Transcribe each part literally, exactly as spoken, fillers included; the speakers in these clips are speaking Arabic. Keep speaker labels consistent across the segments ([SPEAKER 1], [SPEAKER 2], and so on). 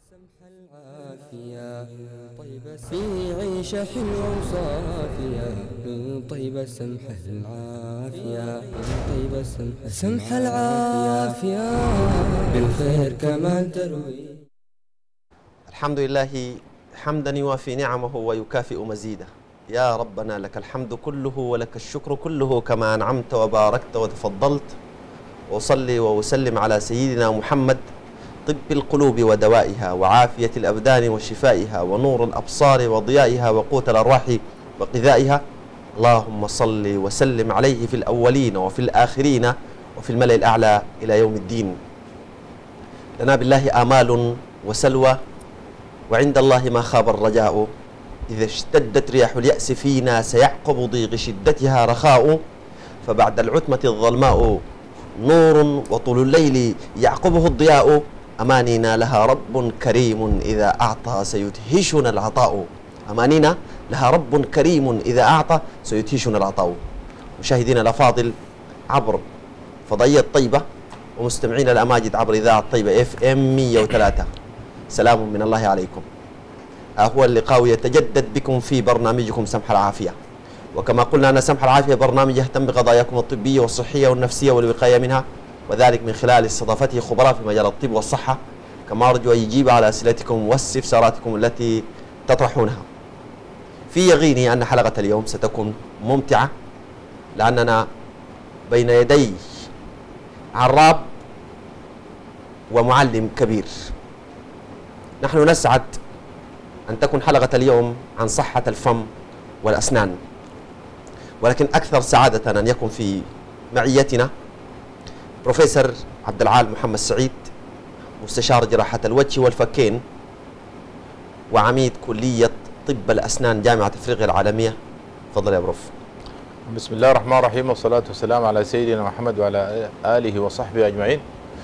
[SPEAKER 1] سمح العافية طيبة في عيشة حلوة وصافية من طيبة سمح العافية من طيبة سمح سمح العافية بالخير كمان تروي.
[SPEAKER 2] الحمد لله حمدا يوافي نعمه ويكافئ مزيده. يا ربنا لك الحمد كله ولك الشكر كله كما أنعمت وباركت وتفضلت. وأصلي وأسلم على سيدنا محمد طب القلوب ودوائها وعافية الأبدان وشفائها ونور الأبصار وضيائها وقوت الأرواح وغذائها. اللهم صل وسلم عليه في الأولين وفي الآخرين وفي الملأ الأعلى إلى يوم الدين. لنا بالله آمال وسلوى وعند الله ما خاب الرجاء. إذا اشتدت رياح اليأس فينا سيعقب ضيق شدتها رخاء. فبعد العتمة الظلماء نور وطول الليل يعقبه الضياء. أمانينا لها رب كريم إذا أعطى سيدهشنا العطاء. أمانينا لها رب كريم إذا أعطى سيدهشنا العطاء. مشاهدينا الأفاضل عبر فضائية طيبة ومستمعين الأماجد عبر إذاعة طيبة إف إم مئة وثلاثة، سلام من الله عليكم. هو اللقاء يتجدد بكم في برنامجكم سمح العافية. وكما قلنا أن سمح العافية برنامج يهتم بقضاياكم الطبية والصحية والنفسية والوقاية منها، وذلك من خلال استضافته خبراء في مجال الطب والصحة، كما أرجو أن يجيب على أسئلتكم واستفساراتكم التي تطرحونها. في يقيني أن حلقة اليوم ستكون ممتعة، لأننا بين يدي عراب ومعلم كبير. نحن نسعد أن تكون حلقة اليوم عن صحة الفم والأسنان، ولكن أكثر سعادة أن يكون في معيتنا بروفيسور عبد العال محمد سعيد، مستشار جراحة الوجه والفكين وعميد كلية طب الأسنان جامعة أفريقيا العالمية. تفضل يا بروف.
[SPEAKER 3] بسم الله الرحمن الرحيم، والصلاة والسلام على سيدنا محمد وعلى آله وصحبه أجمعين.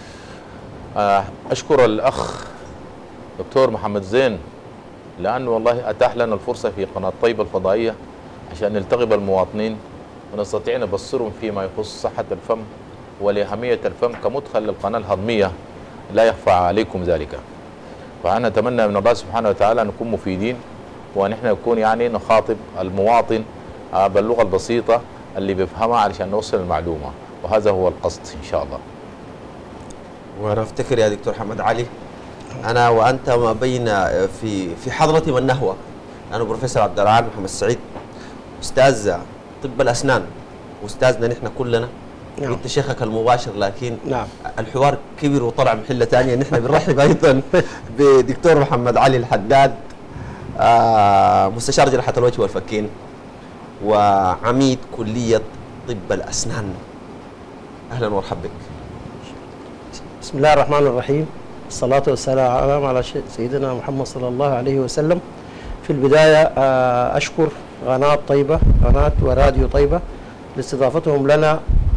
[SPEAKER 3] أشكر الأخ دكتور محمد زين لأنه والله أتاح لنا الفرصة في قناة طيبة الفضائية عشان نلتقي بالمواطنين ونستطيع نبصرهم فيما يخص صحة الفم ولأهمية الفم كمدخل للقناة الهضمية، لا يخفى عليكم ذلك. فأنا أتمنى من الله سبحانه وتعالى أن نكون مفيدين، ونحن نكون يعني نخاطب المواطن باللغة البسيطة اللي بيفهمها علشان نوصل المعلومة، وهذا هو القصد إن شاء الله.
[SPEAKER 2] وأنا أفتكر يا دكتور محمد علي أنا وأنت ما بين في في حضرة والنهوة، أنا بروفيسور عبد العال محمد سعيد أستاذ طب الأسنان وأستاذنا نحن كلنا. نعم. أنت شيخك المباشر، لكن
[SPEAKER 4] نعم.
[SPEAKER 2] الحوار كبر وطلع محلة ثانية. نحن بنرحب أيضا بدكتور محمد علي الحداد، آه مستشار جراحة الوجه والفكين وعميد كلية طب الأسنان. أهلا ومرحبا بك.
[SPEAKER 4] بسم الله الرحمن الرحيم، الصلاة والسلام على سيدنا محمد صلى الله عليه وسلم. في البداية أشكر قناة طيبة، قناة وراديو طيبة لاستضافتهم لنا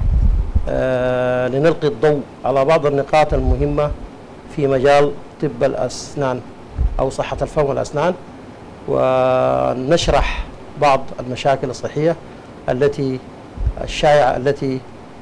[SPEAKER 4] لنلقي الضوء على بعض النقاط المهمة في مجال طب الأسنان أو صحة الفم والأسنان، ونشرح بعض المشاكل الصحية التي الشائعة التي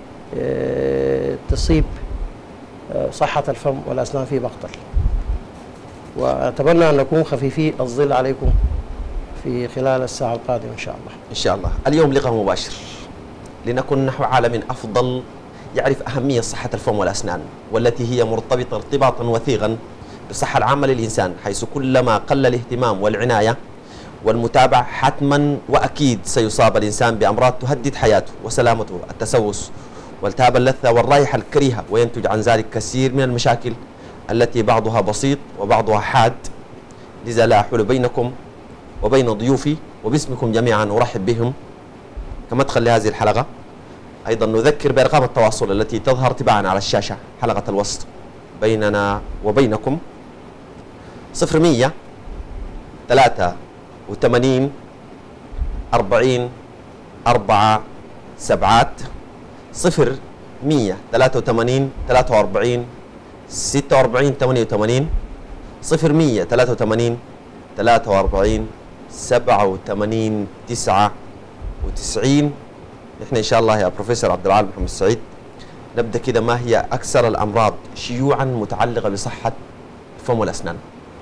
[SPEAKER 4] تصيب صحة الفم والأسنان في مقتل. وأتمنى أن نكون خفيفي الظل عليكم في خلال الساعة القادمة إن شاء الله.
[SPEAKER 2] إن شاء الله. اليوم لقاء مباشر لنكون نحو عالم أفضل يعرف أهمية صحة الفم والأسنان، والتي هي مرتبطة ارتباطا وثيقا بالصحة العامة للإنسان، حيث كلما قل الاهتمام والعناية والمتابعة حتما وأكيد سيصاب الإنسان بأمراض تهدد حياته وسلامته، التسوس والتهاب اللثة والرائحة الكريهة، وينتج عن ذلك كثير من المشاكل التي بعضها بسيط وبعضها حاد. لذا لا أحول بينكم وبين ضيوفي وباسمكم جميعا أرحب بهم كمدخل لهذه الحلقة. أيضا نذكر بأرقام التواصل التي تظهر تباعا على الشاشة، حلقة الوصل بيننا وبينكم صفر مية ثلاثة وثمانين أربعين أربعة سبعات، صفر مية ثلاثة وثمانين ثلاثة وأربعين ستة وأربعين ثمانية وثمانين، صفر مية ثلاثة وثمانين ثلاثة وأربعين سبعة وثمانين تسعة وتسعين. نحن إن شاء الله يا بروفيسور عبد العال محمد سعيد نبدأ كده. ما هي أكثر الأمراض شيوعا متعلقة بصحة الفم والأسنان؟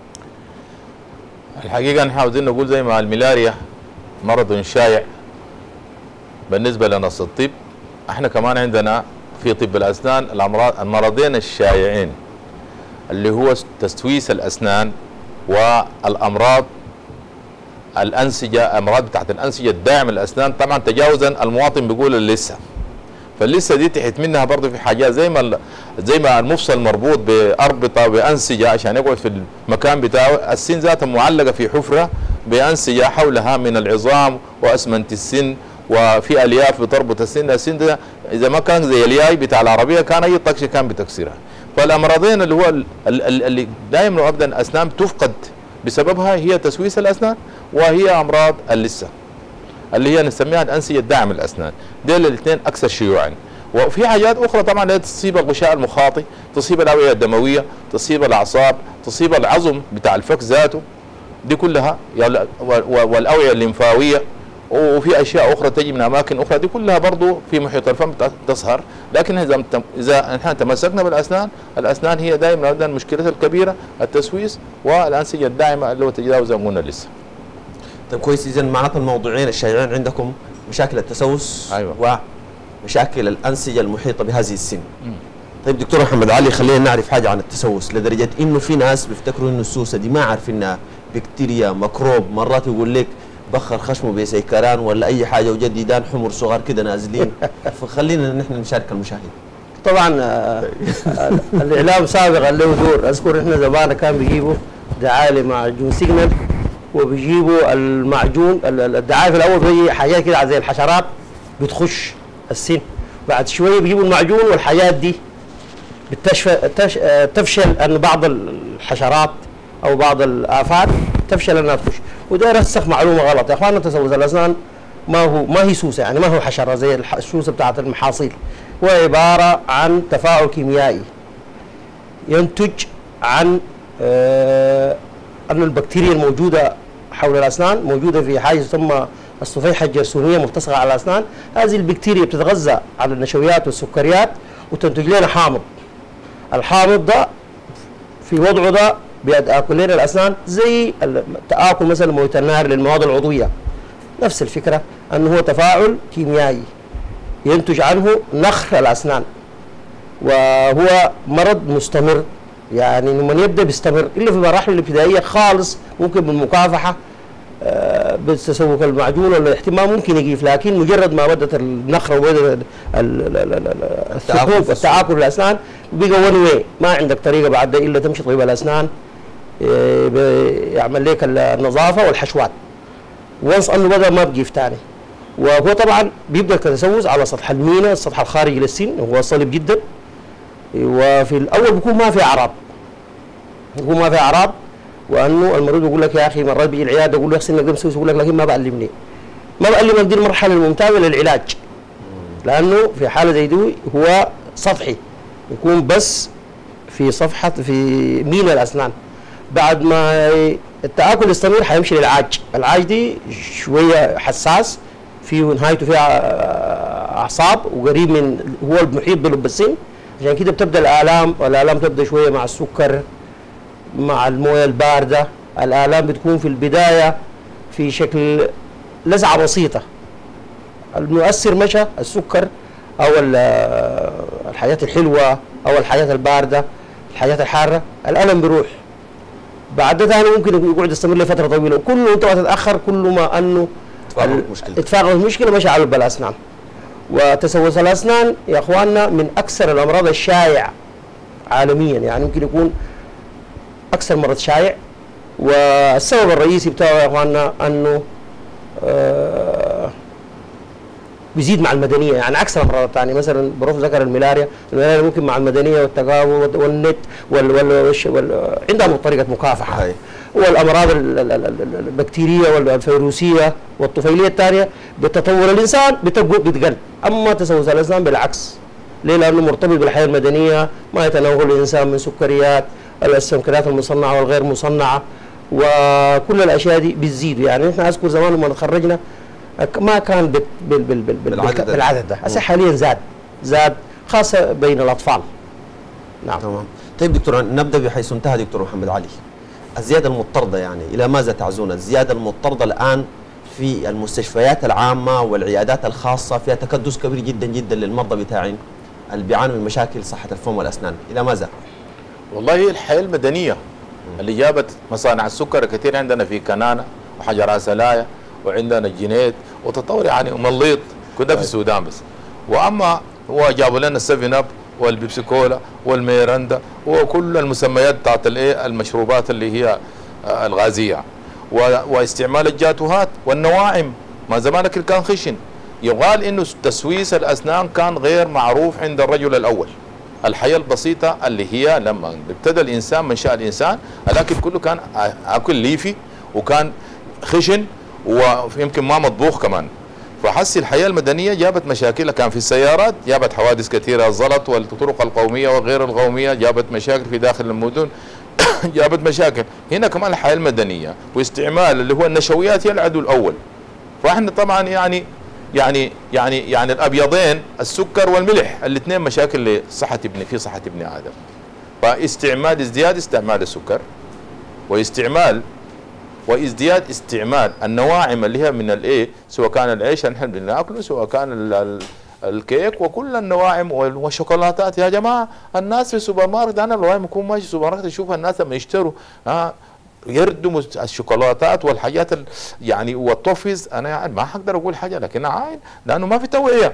[SPEAKER 3] الحقيقة نحن عاوزين نقول زي ما الملاريا مرض شائع بالنسبة لنص الطب، احنا كمان عندنا في طب الأسنان الأمراض المرضين الشائعين اللي هو تسويس الأسنان والأمراض الأنسجة، أمراض بتاعت الأنسجة الداعم الأسنان. طبعا تجاوزا المواطن بيقول اللثة، فاللثة دي تحت منها برضه في حاجات زي ما زي ما المفصل مربوط بأربطة بأنسجة عشان يقعد في المكان بتاعه، السن ذاتها معلقة في حفرة بأنسجة حولها من العظام وأسمنت السن، وفي ألياف بتربط السن. السن ده إذا ما كان زي الياي بتاع العربية كان أي طقش كان بتكسرها. فالأمراضين اللي هو اللي دائما وأبدا الأسنان بتفقد بسببها هي تسويس الأسنان وهي أمراض اللثة اللي هي نسميها الأنسجة الداعم الأسنان. دول الاثنين أكثر شيوعا. وفي حاجات أخرى طبعا اللي تصيب الغشاء المخاطي، تصيب الأوعية الدموية، تصيب الأعصاب، تصيب العظم بتاع الفك ذاته، دي كلها والأوعية الليمفاوية، وفي أشياء أخرى تجي من أماكن أخرى، دي كلها برضو في محيط الفم تظهر. لكن إذا إذا نحن تمسكنا بالأسنان، الأسنان هي دائما مشكلتها الكبيرة التسويس والأنسجة الداعمة اللي هو تجاوز قلنا لسه.
[SPEAKER 2] طيب كويس، إذا معناتها الموضوعين الشائعين عندكم مشاكل التسوس
[SPEAKER 3] أيوة.
[SPEAKER 2] ومشاكل الأنسجة المحيطة بهذه السن. م. طيب دكتور محمد علي، خلينا نعرف حاجة عن التسوس، لدرجة إنه في ناس بيفتكروا إنه السوسة دي ما عارفينها بكتيريا ميكروب، مرات يقول لك بخر خشمه بسيكران ولا أي حاجة وجد ديدان حمر صغار كده نازلين. فخلينا نحن نشارك المشاهد.
[SPEAKER 4] طبعا الإعلام سابقا له دور. أذكر إحنا زمان كان بيجيبوا دعاية معجون سيجنال، وبيجيبوا المعجون الدعاية في الأول بيجي حاجات كده زي الحشرات بتخش السن، بعد شوية بيجيبوا المعجون والحاجات دي بتفشل أن بعض الحشرات أو بعض الآفات تفشل أنها تخش. وده رسخ معلومة غلط يا إخواننا. تسوس الأسنان ما هو ما هي سوسة، يعني ما هو حشرة زي السوسة بتاعت المحاصيل، هو عبارة عن تفاعل كيميائي ينتج عن آه أن البكتيريا الموجودة حول الأسنان موجودة في حاجة تسمى الصفيحة الجرثومية ملتصقة على الأسنان. هذه البكتيريا بتتغذى على النشويات والسكريات وتنتج لنا حامض. الحامض ده في وضعه ده بيأكل لنا الأسنان زي تآكل مثلا مويه النار للمواد العضوية. نفس الفكرة أنه هو تفاعل كيميائي ينتج عنه نخر الأسنان، وهو مرض مستمر. يعني من يبدأ بيستمر إلا في المراحل الابتدائية خالص، ممكن بالمكافحة آه بالتسوق المعجون ولا الاحتمام ممكن يجيف، لكن مجرد ما بدأت النخرة وبدأت الثقوب التآكل الأسنان بيجي ون واي، ما عندك طريقة بعد إلا تمشي طبيب الأسنان يعمل لك النظافة والحشوات. وانس أنه بدأ ما بيجيف تاني. وهو طبعا بيبدأ التسوس على سطح المينا، السطح الخارجي للسن، وهو صلب جدا. وفي الأول بيكون ما في أعراض، بيكون ما في أعراض، وأنه المريض يقول لك يا أخي مرات بيجي العيادة يقول لك سنك ده مسوس، يقول لك لكن ما بعلمني ما بعلمك. دي المرحلة الممتازة للعلاج، لأنه في حالة زي دي هو سطحي، يكون بس في صفحة في مينا الأسنان. بعد ما التآكل يستمر حيمشي للعاج. العاج دي شوية حساس، فيه نهايته فيها أعصاب وقريب من هو المحيط بلب السن، عشان كده بتبدأ الآلام، والآلام تبدأ شوية مع السكر مع الموية الباردة. الآلام بتكون في البداية في شكل لسعة بسيطة، المؤثر مشى السكر أو الحاجات الحلوة أو الحاجات الباردة، الحاجات الحارة، الألم بيروح. بعد ثاني ممكن يقعد يستمر لفترة طويلة، وكل انت تتأخر كل ما أنه تفاقم المشكلة مشى على الأسنان. وتسوس الأسنان يا أخواننا من أكثر الأمراض الشائعة عالميا، يعني ممكن يكون أكثر مرض شائع. والسبب الرئيسي بتاعه يا أخواننا أنه آه بيزيد مع المدنيه، يعني عكس الامراض الثانيه. مثلا بروف ذكر الملاريا، الملاريا ممكن مع المدنيه والتقاوى والنت وال وال وال عندها طريقه مكافحه. هي. والامراض البكتيريه والفيروسيه والطفيليه الثانيه بتطور الانسان بتقل. اما تسوس الاسنان بالعكس. ليه؟ لانه مرتبط بالحياه المدنيه، ما يتناول الانسان من سكريات، السكريات المصنعه والغير مصنعه، وكل الاشياء دي بتزيد. يعني احنا اذكر زمان لما تخرجنا ما كان بال بال بال بال بالعدد, بالعدد ده، هسه حاليا زاد زاد خاصه بين الاطفال.
[SPEAKER 2] نعم تمام. طيب دكتور، نبدا بحيث انتهى دكتور محمد علي. الزياده المضطرده يعني الى ماذا تعزون؟ الزياده المضطرده الان في المستشفيات العامه والعيادات الخاصه فيها تكدس كبير جدا جدا للمرضى بتاعين اللي بيعانوا من مشاكل صحه الفم والاسنان، الى ماذا؟
[SPEAKER 3] والله الحياه المدنيه اللي جابت مصانع السكر كثير عندنا في كنانه وحجر عسلايه وعندنا الجنيد وتطور يعني مليط كنا في السودان بس. واما هو جابوا لنا السفن اب والبيبسي كولا والميرندا وكل المسميات بتاعت الايه المشروبات اللي هي الغازيه واستعمال الجاتوهات والنواعم. ما زمانك اللي كان خشن. يقال انه تسويس الاسنان كان غير معروف عند الرجل الاول. الحياه البسيطه اللي هي لما ابتدى الانسان من شاء الانسان الاكل كله كان اكل ليفي وكان خشن ويمكن ما مطبوخ كمان. فحس الحياه المدنيه جابت مشاكل، كان في السيارات جابت حوادث كثيره، الزلط والطرق القوميه وغير القوميه جابت مشاكل في داخل المدن جابت مشاكل. هنا كمان الحياه المدنيه واستعمال اللي هو النشويات هي العدو الاول. فاحنا طبعا يعني يعني يعني يعني الابيضين السكر والملح الاثنين مشاكل لصحه ابن في صحه ابن ادم. فاستعمال ازدياد استعمال السكر واستعمال وازدياد استعمال النواعم اللي هي من الايه، سواء كان العيش اللي احنا بناكله سواء كان ال ال الكيك وكل النواعم والشوكولاتات. يا جماعه الناس في السوبر ماركت، انا والله بكون ماشي السوبر ماركت اشوف الناس لما يشتروا ها يردموا الشوكولاتات والحاجات يعني والتوفيز. انا يعني ما حقدر اقول حاجه لكن عاين لانه ما في توعيه.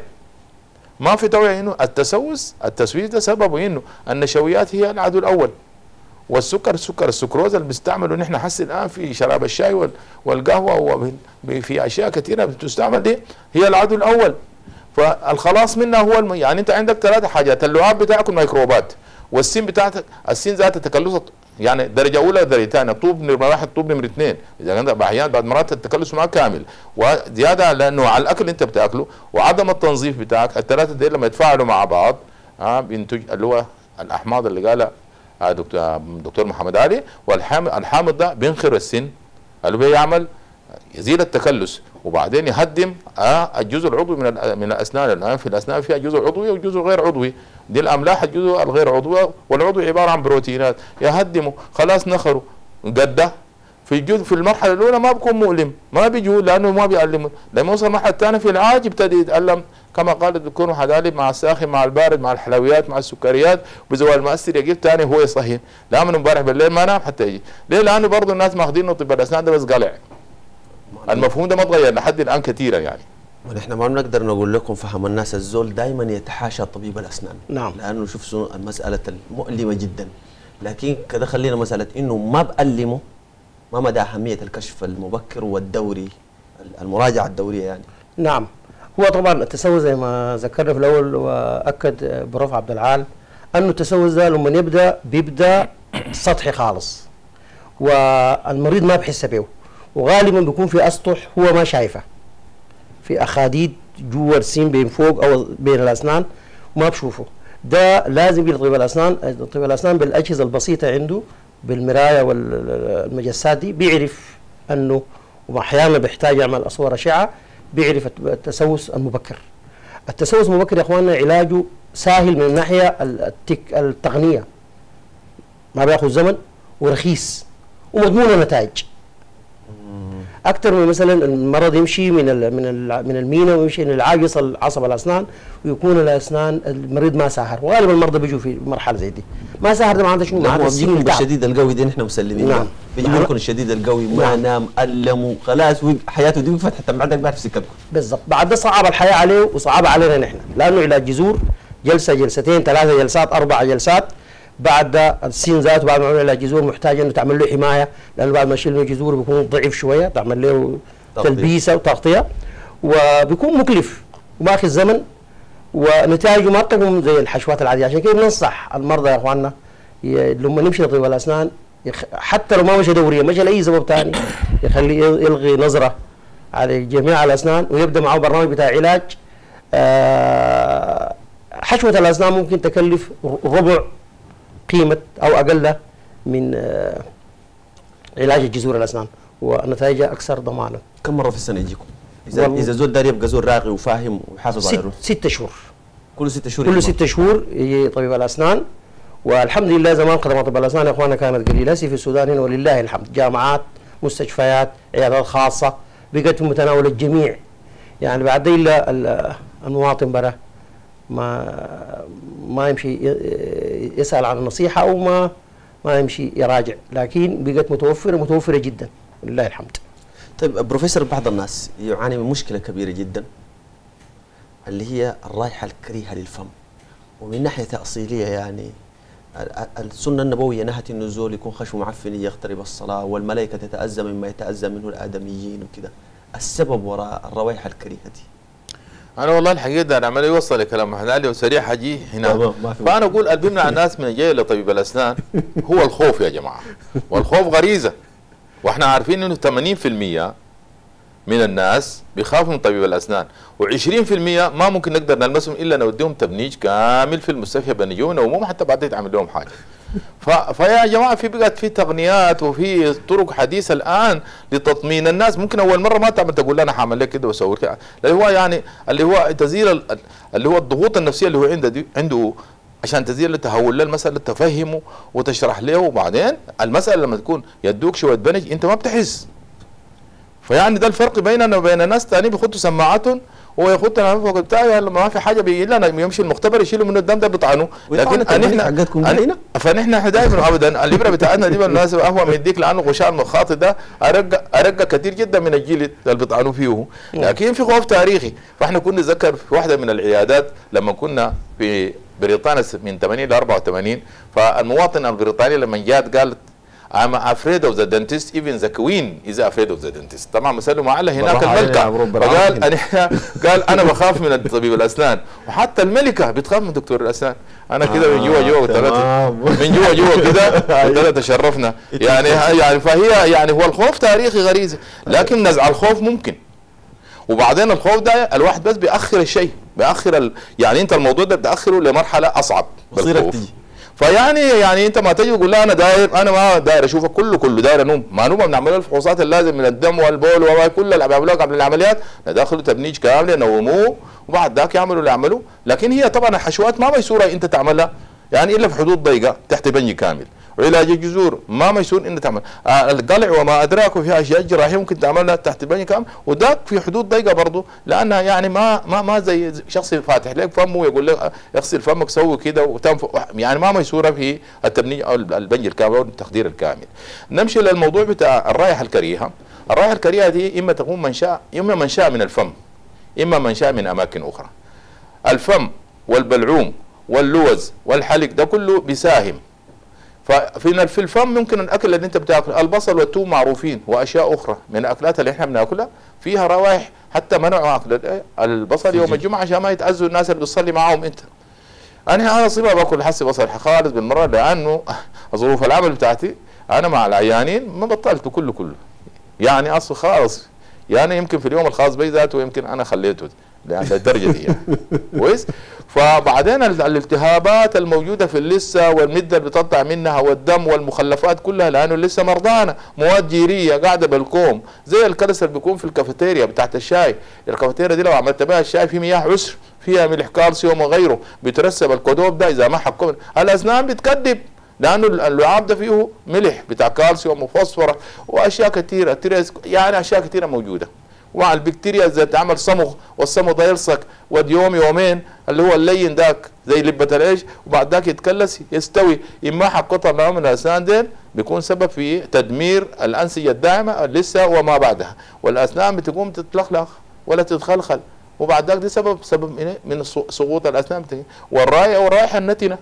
[SPEAKER 3] ما في توعيه انه التسوس التسويس ده سببه انه النشويات هي العدو الاول. والسكر السكر السكروز اللي بنستعمله نحن حس الان في شراب الشاي والقهوه وفي اشياء كثيره بتستعمل دي هي العدو الاول. فالخلاص منها هو الم... يعني انت عندك ثلاثه حاجات، اللعاب بتاعك الميكروبات، والسين بتاعتك السين ذاتها تكلس يعني درجه اولى درجه ثانيه، طوب نمره واحد طوب نمره اثنين، اذا كان احيانا بعد مرات التكلس معك كامل، وزياده لانه على الاكل اللي انت بتاكله وعدم التنظيف بتاعك، الثلاثه دي لما يتفاعلوا مع بعض ها بينتج اللي هو الاحماض اللي قالها دكتور دكتور محمد علي. والحامض الحامض ده بينخر السن اللي بيعمل يزيل التكلس وبعدين يهدم آه الجزء العضوي من من الاسنان. الان في الاسنان فيها جزء عضوي وجزء غير عضوي، دي الاملاح الجزء الغير عضوي والعضوي عباره عن بروتينات، يهدموا خلاص نخروا قده في الجزء في المرحله الاولى ما بيكون مؤلم ما بيجوا لانه ما بيألموا، لما يوصل المرحله الثانيه في العاج يبتدي يتألم كما قال الدكتور محمد علي مع الساخن مع البارد مع الحلويات مع السكريات بزوال المؤثر يجيب ثاني هو يصهين. لا من امبارح بالليل ما نام حتى يجي. ليه؟ لانه برضه الناس ماخذينه طب الاسنان ده بس قلع. المفهوم ده ما تغير لحد الان كثيرا يعني.
[SPEAKER 2] ونحن ما بنقدر نقول لكم فهم الناس الزول دائما يتحاشى طبيب الاسنان. نعم. لانه شوف المساله المؤلمه جدا، لكن كده خلينا مساله انه ما بألمه ما مدى اهميه الكشف المبكر والدوري المراجعه الدوريه يعني.
[SPEAKER 4] نعم. هو طبعا التسوس زي ما ذكرنا في الاول واكد بروف عبد العال انه التسوس ده لما يبدا بيبدا سطحي خالص والمريض ما بحس به، وغالبا بيكون في اسطح هو ما شايفها، في اخاديد جوا السين بين فوق او بين الاسنان وما بشوفه. ده لازم يجي طبيب الاسنان، طبيب الاسنان بالاجهزه البسيطه عنده بالمرايه والمجسات دي بيعرف انه، واحيانا بيحتاج يعمل اصور اشعه بيعرف التسوس المبكر. التسوس المبكر يا اخواننا علاجه سهل من الناحيه التك التقنيه، ما بياخذ زمن ورخيص ومضمون النتائج. اكثر من مثلا المرض يمشي من ال من ال من المينا ويمشي من العاج يصل عصب الاسنان ويكون الاسنان المريض ما ساهر، وغالبا المرضى بيجوا في مرحله زي دي ما ساهر. ده معناته شنو؟ معناته
[SPEAKER 2] الجنون الشديد القوي ده نحن مسلمين. نعم. بيجي لكم الشديد القوي ما نعم. نام ألم وخلاص حياته دي وقفت حتى بعدك بعرف سكتكم. بالضبط. بعد ده صعب الحياه عليه وصعب علينا نحن، لانه علاج جذور جلسه جلستين ثلاثه جلسات اربع جلسات. بعد السين ذاته بعد ما عمل علاج جذور محتاج انه تعمل له حمايه، لانه بعد ما تشيل له جذور بيكون ضعيف شويه، تعمل له تلبيسه وتغطيه وبيكون مكلف وماخذ زمن ونتائجه ما بتكون زي الحشوات العاديه. عشان كده بننصح المرضى يا اخواننا لما نمشي لطبيب الاسنان حتى لو ما مشى دوريا مشى لاي سبب ثاني يخليه يلغي نظره على جميع الاسنان ويبدا معه برنامج بتاع علاج. آه حشوه الاسنان ممكن تكلف ربع قيمه او اقل من آه علاج جذور الاسنان ونتائجها اكثر ضمانا. كم مره في السنه يجيكم؟ اذا اذا زول داري يبقى زول راقي وفاهم وحافظ على الروح.
[SPEAKER 4] ست شهور.
[SPEAKER 2] كل ست شهور
[SPEAKER 4] كل ست شهور يجي طبيب الاسنان والحمد لله زمان خدمات طب الاسنان يا اخوانا كانت قليله، هسه في السودان هنا ولله الحمد جامعات، مستشفيات، عيادات خاصه بقت في متناول الجميع. يعني بعد المواطن برا ما ما يمشي يسال عن النصيحه او ما ما يمشي يراجع، لكن بقت متوفره متوفره جدا ولله الحمد.
[SPEAKER 2] طيب بروفيسور، بعض الناس يعاني من مشكله كبيره جدا اللي هي الرائحه الكريهه للفم، ومن ناحيه تاصيليه يعني السنه النبويه نهت النزول يكون خشم معفن يقترب الصلاه، والملائكه تتاذى مما يتاذى منه الادميين وكذا. السبب وراء الروائح الكريهه دي؟
[SPEAKER 3] انا والله الحقيقه ده انا عمال يوصل لكلام محمد علي وسريع حجي هنا. فانا اقول اللي بيمنع الناس من الجاي لطبيب الاسنان هو الخوف يا جماعه، والخوف غريزه، واحنا عارفين انه ثمانين بالمئة من الناس بيخافوا من طبيب الاسنان، وعشرين بالمئة ما ممكن نقدر نلمسهم الا نوديهم تبنيج كامل في المستشفى بنجيهم ومو حتى بعدين يتعمل لهم حاجه. فيا جماعه في بقت في تقنيات وفي طرق حديثه الان لتطمين الناس. ممكن اول مره ما تعمل تقول انا حاعمل لك كده واسوي كده، اللي هو يعني اللي هو تزيل اللي هو الضغوط النفسيه اللي هو عنده عنده عشان تزيل تهول له المساله، تفهمه وتشرح له، وبعدين المساله لما تكون يدوك شويه بنج انت ما بتحس. فيعني ده الفرق بيننا وبين الناس ثانيين بيخطوا سماعاتهم وهو يخط انا فوق بتاعي ما في حاجه بيجي لنا يمشي المختبر يشيلوا منه الدم ده بيطعنوه، لكن احنا فنحن دائما ابدا الابره بتاعتنا دي بالمناسبه اهون من يديك، لانه غشاء المخاط ده ارق ارق كثير جدا من الجلد اللي بيطعنوا فيه، لكن في خوف تاريخي. فاحنا كنا نتذكر في واحده من العيادات لما كنا في بريطانيا من ثمانين ل أربعة وثمانين، فالمواطنه البريطانيه لما جات قالت I'm afraid of the dentist, even the queen is afraid of the dentist. طبعا مسألة معلة هناك الملكة، فقال أنا قال أنا بخاف من طبيب الأسنان، وحتى الملكة بتخاف من دكتور الأسنان. أنا كده من جوا جوا وثلاثة من جوا جوا كده وثلاثة تشرفنا يعني يعني فهي يعني هو الخوف تاريخي غريزة، لكن نزع الخوف ممكن. وبعدين الخوف ده الواحد بس بيأخر الشيء، بيأخر ال... يعني أنت الموضوع ده بتأخره لمرحلة أصعب بالخوف. فيعني يعني انت ما تجي تقول لا انا داير انا ما داير اشوفك كله كله داير انوم، ما نوم بنعمل له الفحوصات اللازم من الدم والبول وكل اللي بيعملوها قبل العمليات، ندخلوا تبنيج كامل ينوموه وبعد ذاك يعملوا اللي يعملوه. لكن هي طبعا الحشوات ما ميسوره انت تعملها يعني الا في حدود ضيقه تحت بنج كامل. علاج الجذور ما ميسور انت تعمل، آه القلع وما ادراك، وفي اشياء جراحيه ممكن تعملها تحت بنج كامل، وذاك في حدود ضيقه برضه، لانها يعني ما ما ما زي شخص فاتح لك فمه ويقول لك اغسل فمك سوي كده وتنفق، يعني ما ميسوره في التبنيج او البنج الكامل او التخدير الكامل. نمشي للموضوع بتاع الرائحه الكريهه. الرائحه الكريهه دي اما تكون منشا اما منشا من الفم، اما منشا من اماكن اخرى. الفم والبلعوم واللوز والحلق ده كله بيساهم. ففي في الفم ممكن الاكل اللي انت بتاكل البصل والثوم معروفين، واشياء اخرى من الاكلات اللي احنا بناكلها فيها روائح، حتى منعوا اكل البصل يوم الجمعه عشان ما يتاذوا الناس اللي بتصلي معاهم انت. انا انا صيبه باكل حسي بصل خالص بالمره، لانه ظروف العمل بتاعتي انا مع العيانين ما بطلته كله كله يعني اصل خالص، يعني يمكن في اليوم الخاص بي ذاته يمكن انا خليته للدرجه دي يعني كويس. فبعدين الالتهابات الموجوده في اللثه والمده اللي بتطلع منها والدم والمخلفات كلها، لانه اللثه مرضانه، مواد جيريه قاعده بالكوم زي الكرس اللي بيكون في الكافيتيريا بتاعت الشاي. الكافيتيريا دي لو عملت بها الشاي في مياه عسر فيها ملح كالسيوم وغيره بيترسب الكودوب ده اذا ما حكم. الاسنان بتكذب لانه اللعاب ده فيه ملح بتاع كالسيوم وفوسفور واشياء كثيره، يعني اشياء كثيره موجوده. ومع البكتيريا اذا تعمل صمغ والصمغ ده يلصق ود يوم يومين اللي هو اللين داك زي لبه العيش، وبعد ذاك يتكلس يستوي، اما حق قطع من الاسنان دين بيكون سبب في تدمير الانسجه الداعمه لسه وما بعدها، والاسنان بتقوم تتلخلخ ولا تتخلخل، وبعد ذاك دي سبب سبب من سقوط الاسنان. والرائحه والرائحه النتنه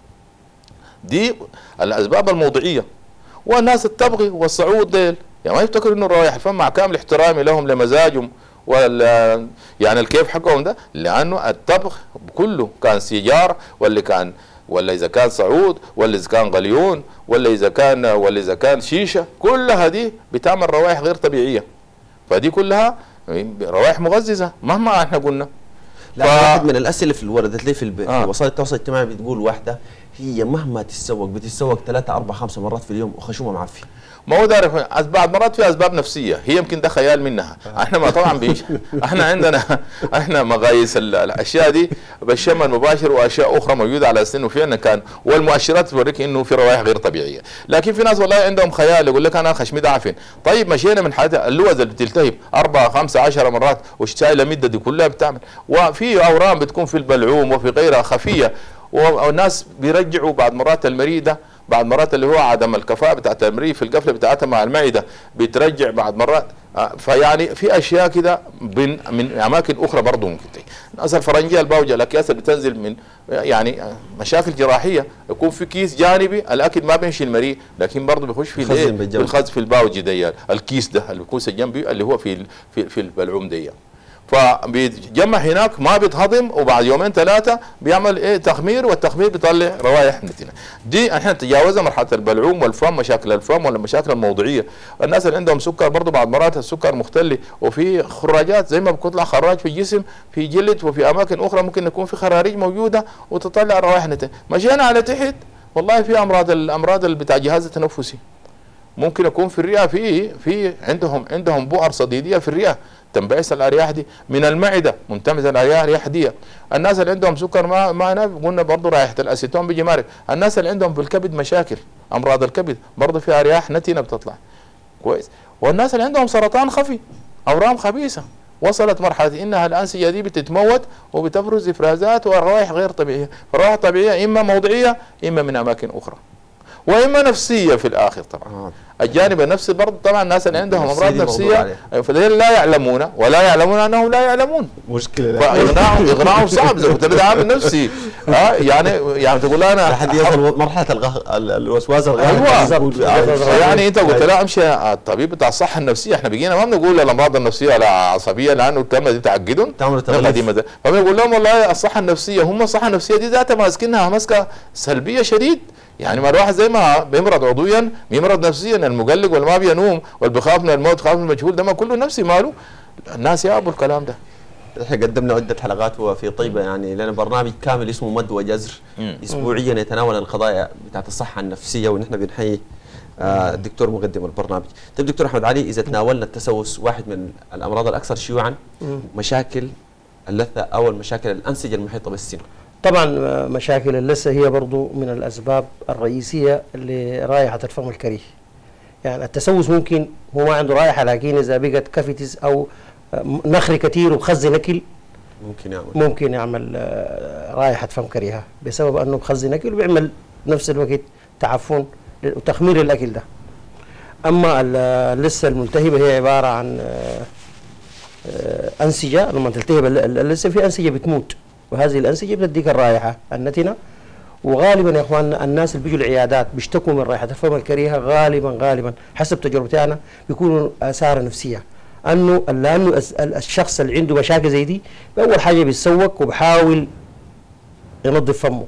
[SPEAKER 3] دي الاسباب الموضعيه. والناس التبغي والصعود ديل يعني ما يفتكروا انه الرائحه الفم مع كامل احترامي لهم لمزاجهم ولا يعني الكيف حقهم ده، لانه الطبخ كله كان سيجار ولا كان ولا اذا كان صعود ولا اذا كان غليون ولا اذا كان ولا اذا كان شيشه، كلها دي بتعمل روائح غير طبيعيه. فدي كلها روائح مغززه مهما احنا قلنا.
[SPEAKER 2] لا ف... واحد من الاسئله اللي وردت لي في, الب... آه. في وسائل التواصل الاجتماعي بتقول واحده هي مهما تتسوق بتتسوق ثلاثة أربعة خمسة مرات في اليوم وخشومها معفية.
[SPEAKER 3] ما هو دارك بعض مرات في اسباب نفسيه، هي يمكن ده خيال منها، احنا ما طبعا بيش احنا عندنا احنا مقاييس الاشياء دي بالشم المباشر واشياء اخرى موجوده على السن وفعلا كان، والمؤشرات توريك انه في روائح غير طبيعيه، لكن في ناس والله عندهم خيال يقول لك انا خشمي ده عفن، طيب مشينا من حالة اللوز اللي بتلتهب أربعة خمسة عشرة مرات والشايله مده دي كلها بتعمل، وفي اورام بتكون في البلعوم وفي غيرها خفيه، والناس بيرجعوا بعد مرات المريء ده بعد مرات اللي هو عدم الكفاءة بتاعت المريء في القفله بتاعتها مع المعده بترجع بعد مرات، فيعني في اشياء كده من اماكن اخرى برضه ممكن تيجي. الناس الفرنجيه البوجه الاكياس اللي بتنزل من يعني مشاكل جراحيه، يكون في كيس جانبي الاكل ما بيمشي المريء لكن برضه بيخش في الايه؟ في الخز في الباوجي دي، الكيس ده اللي بيكون جنبي اللي هو في في, في البلعوم دي، فبيتجمع هناك ما بيتهضم وبعد يومين ثلاثه بيعمل ايه تخمير، والتخمير بيطلع روائح نتنه. دي احنا تجاوزنا مرحله البلعوم والفم، مشاكل الفم ولا المشاكل الموضعيه. الناس اللي عندهم سكر برضه بعض مرات السكر مختلي وفي خراجات زي ما بتطلع خراج في الجسم في جلد وفي اماكن اخرى ممكن يكون في خراريج موجوده وتطلع روائح نتنه. مشينا على تحت والله في امراض الامراض اللي بتاع الجهاز التنفسي ممكن يكون في الرئه، في في عندهم عندهم بؤر صديديه في الرئه تنبعث الارياح دي من المعده، منتمزه الارياح دي. الناس اللي عندهم سكر ما ما قلنا برضه رائحه الاسيتون بيجي مارك. الناس اللي عندهم في الكبد مشاكل امراض الكبد برضه في ارياح نتنه بتطلع كويس. والناس اللي عندهم سرطان خفي اورام خبيثه وصلت مرحله انها الانسجه دي بتتموت وبتفرز افرازات وروائح غير طبيعيه، روائح طبيعيه اما موضعيه اما من اماكن اخرى واما نفسيه في الاخر. طبعا الجانب النفسي برضه طبعا الناس اللي عندهم امراض نفسيه فدول لا يعلمون ولا يعلمون انهم لا يعلمون،
[SPEAKER 2] مشكله
[SPEAKER 3] فاغناهم اغناهم صعب زي ما قلت لك، ده عامل نفسي اه يعني يعني تقول انا
[SPEAKER 2] لحد يصل مرحله الغه... الوسواس الغريب.
[SPEAKER 3] ايوه يعني انت قلت لا امشي الطبيب بتاع الصحه النفسيه، احنا بقينا ما بنقول الامراض النفسيه العصبيه لانه الكلمه دي تعقدهم قديمه، فبنقول لهم والله الصحه النفسيه هم الصحه النفسيه دي ذاتها ماسكينها مسكه سلبيه شديد. يعني ما الواحد زي ما بيمرض عضويا بيمرض نفسيا، المقلق واللي ما بينوم والبخاف من الموت خاف من المجهول ده ما كله نفسي ماله. الناس يابوا الكلام ده.
[SPEAKER 2] احنا قدمنا عده حلقات وفي طيبه يعني لنا برنامج كامل اسمه مد وجزر مم. اسبوعيا يتناول القضايا بتاعت الصحه النفسيه ونحن بنحيي آه الدكتور مقدم البرنامج. طيب دكتور احمد علي، اذا تناولنا التسوس واحد من الامراض الاكثر شيوعا، مشاكل اللثه او المشاكل الانسجه المحيطه بالسن.
[SPEAKER 4] طبعا مشاكل اللثه هي برضو من الاسباب الرئيسيه لرائحه الفم الكريه. يعني التسوس ممكن هو ما عنده رائحه، لكن اذا بقت كافيتيز او نخر كثير وخزن اكل
[SPEAKER 2] ممكن يعمل
[SPEAKER 4] ممكن يعمل رائحه فم كريهه بسبب انه بخزن اكل وبيعمل نفس الوقت تعفن وتخمير الاكل ده. اما اللثه الملتهبه هي عباره عن انسجه، لما تلتهب اللثه في انسجه بتموت، وهذه الانسجه بتديك الرائحه النتنه. وغالبا يا اخواننا الناس اللي بيجوا العيادات بيشتكوا من رائحه الفم الكريهه غالبا غالبا حسب تجربتي انا بيكونوا اثار نفسيه، انه لانه الشخص اللي عنده مشاكل زي دي اول حاجه بيتسوق وبحاول ينظف فمه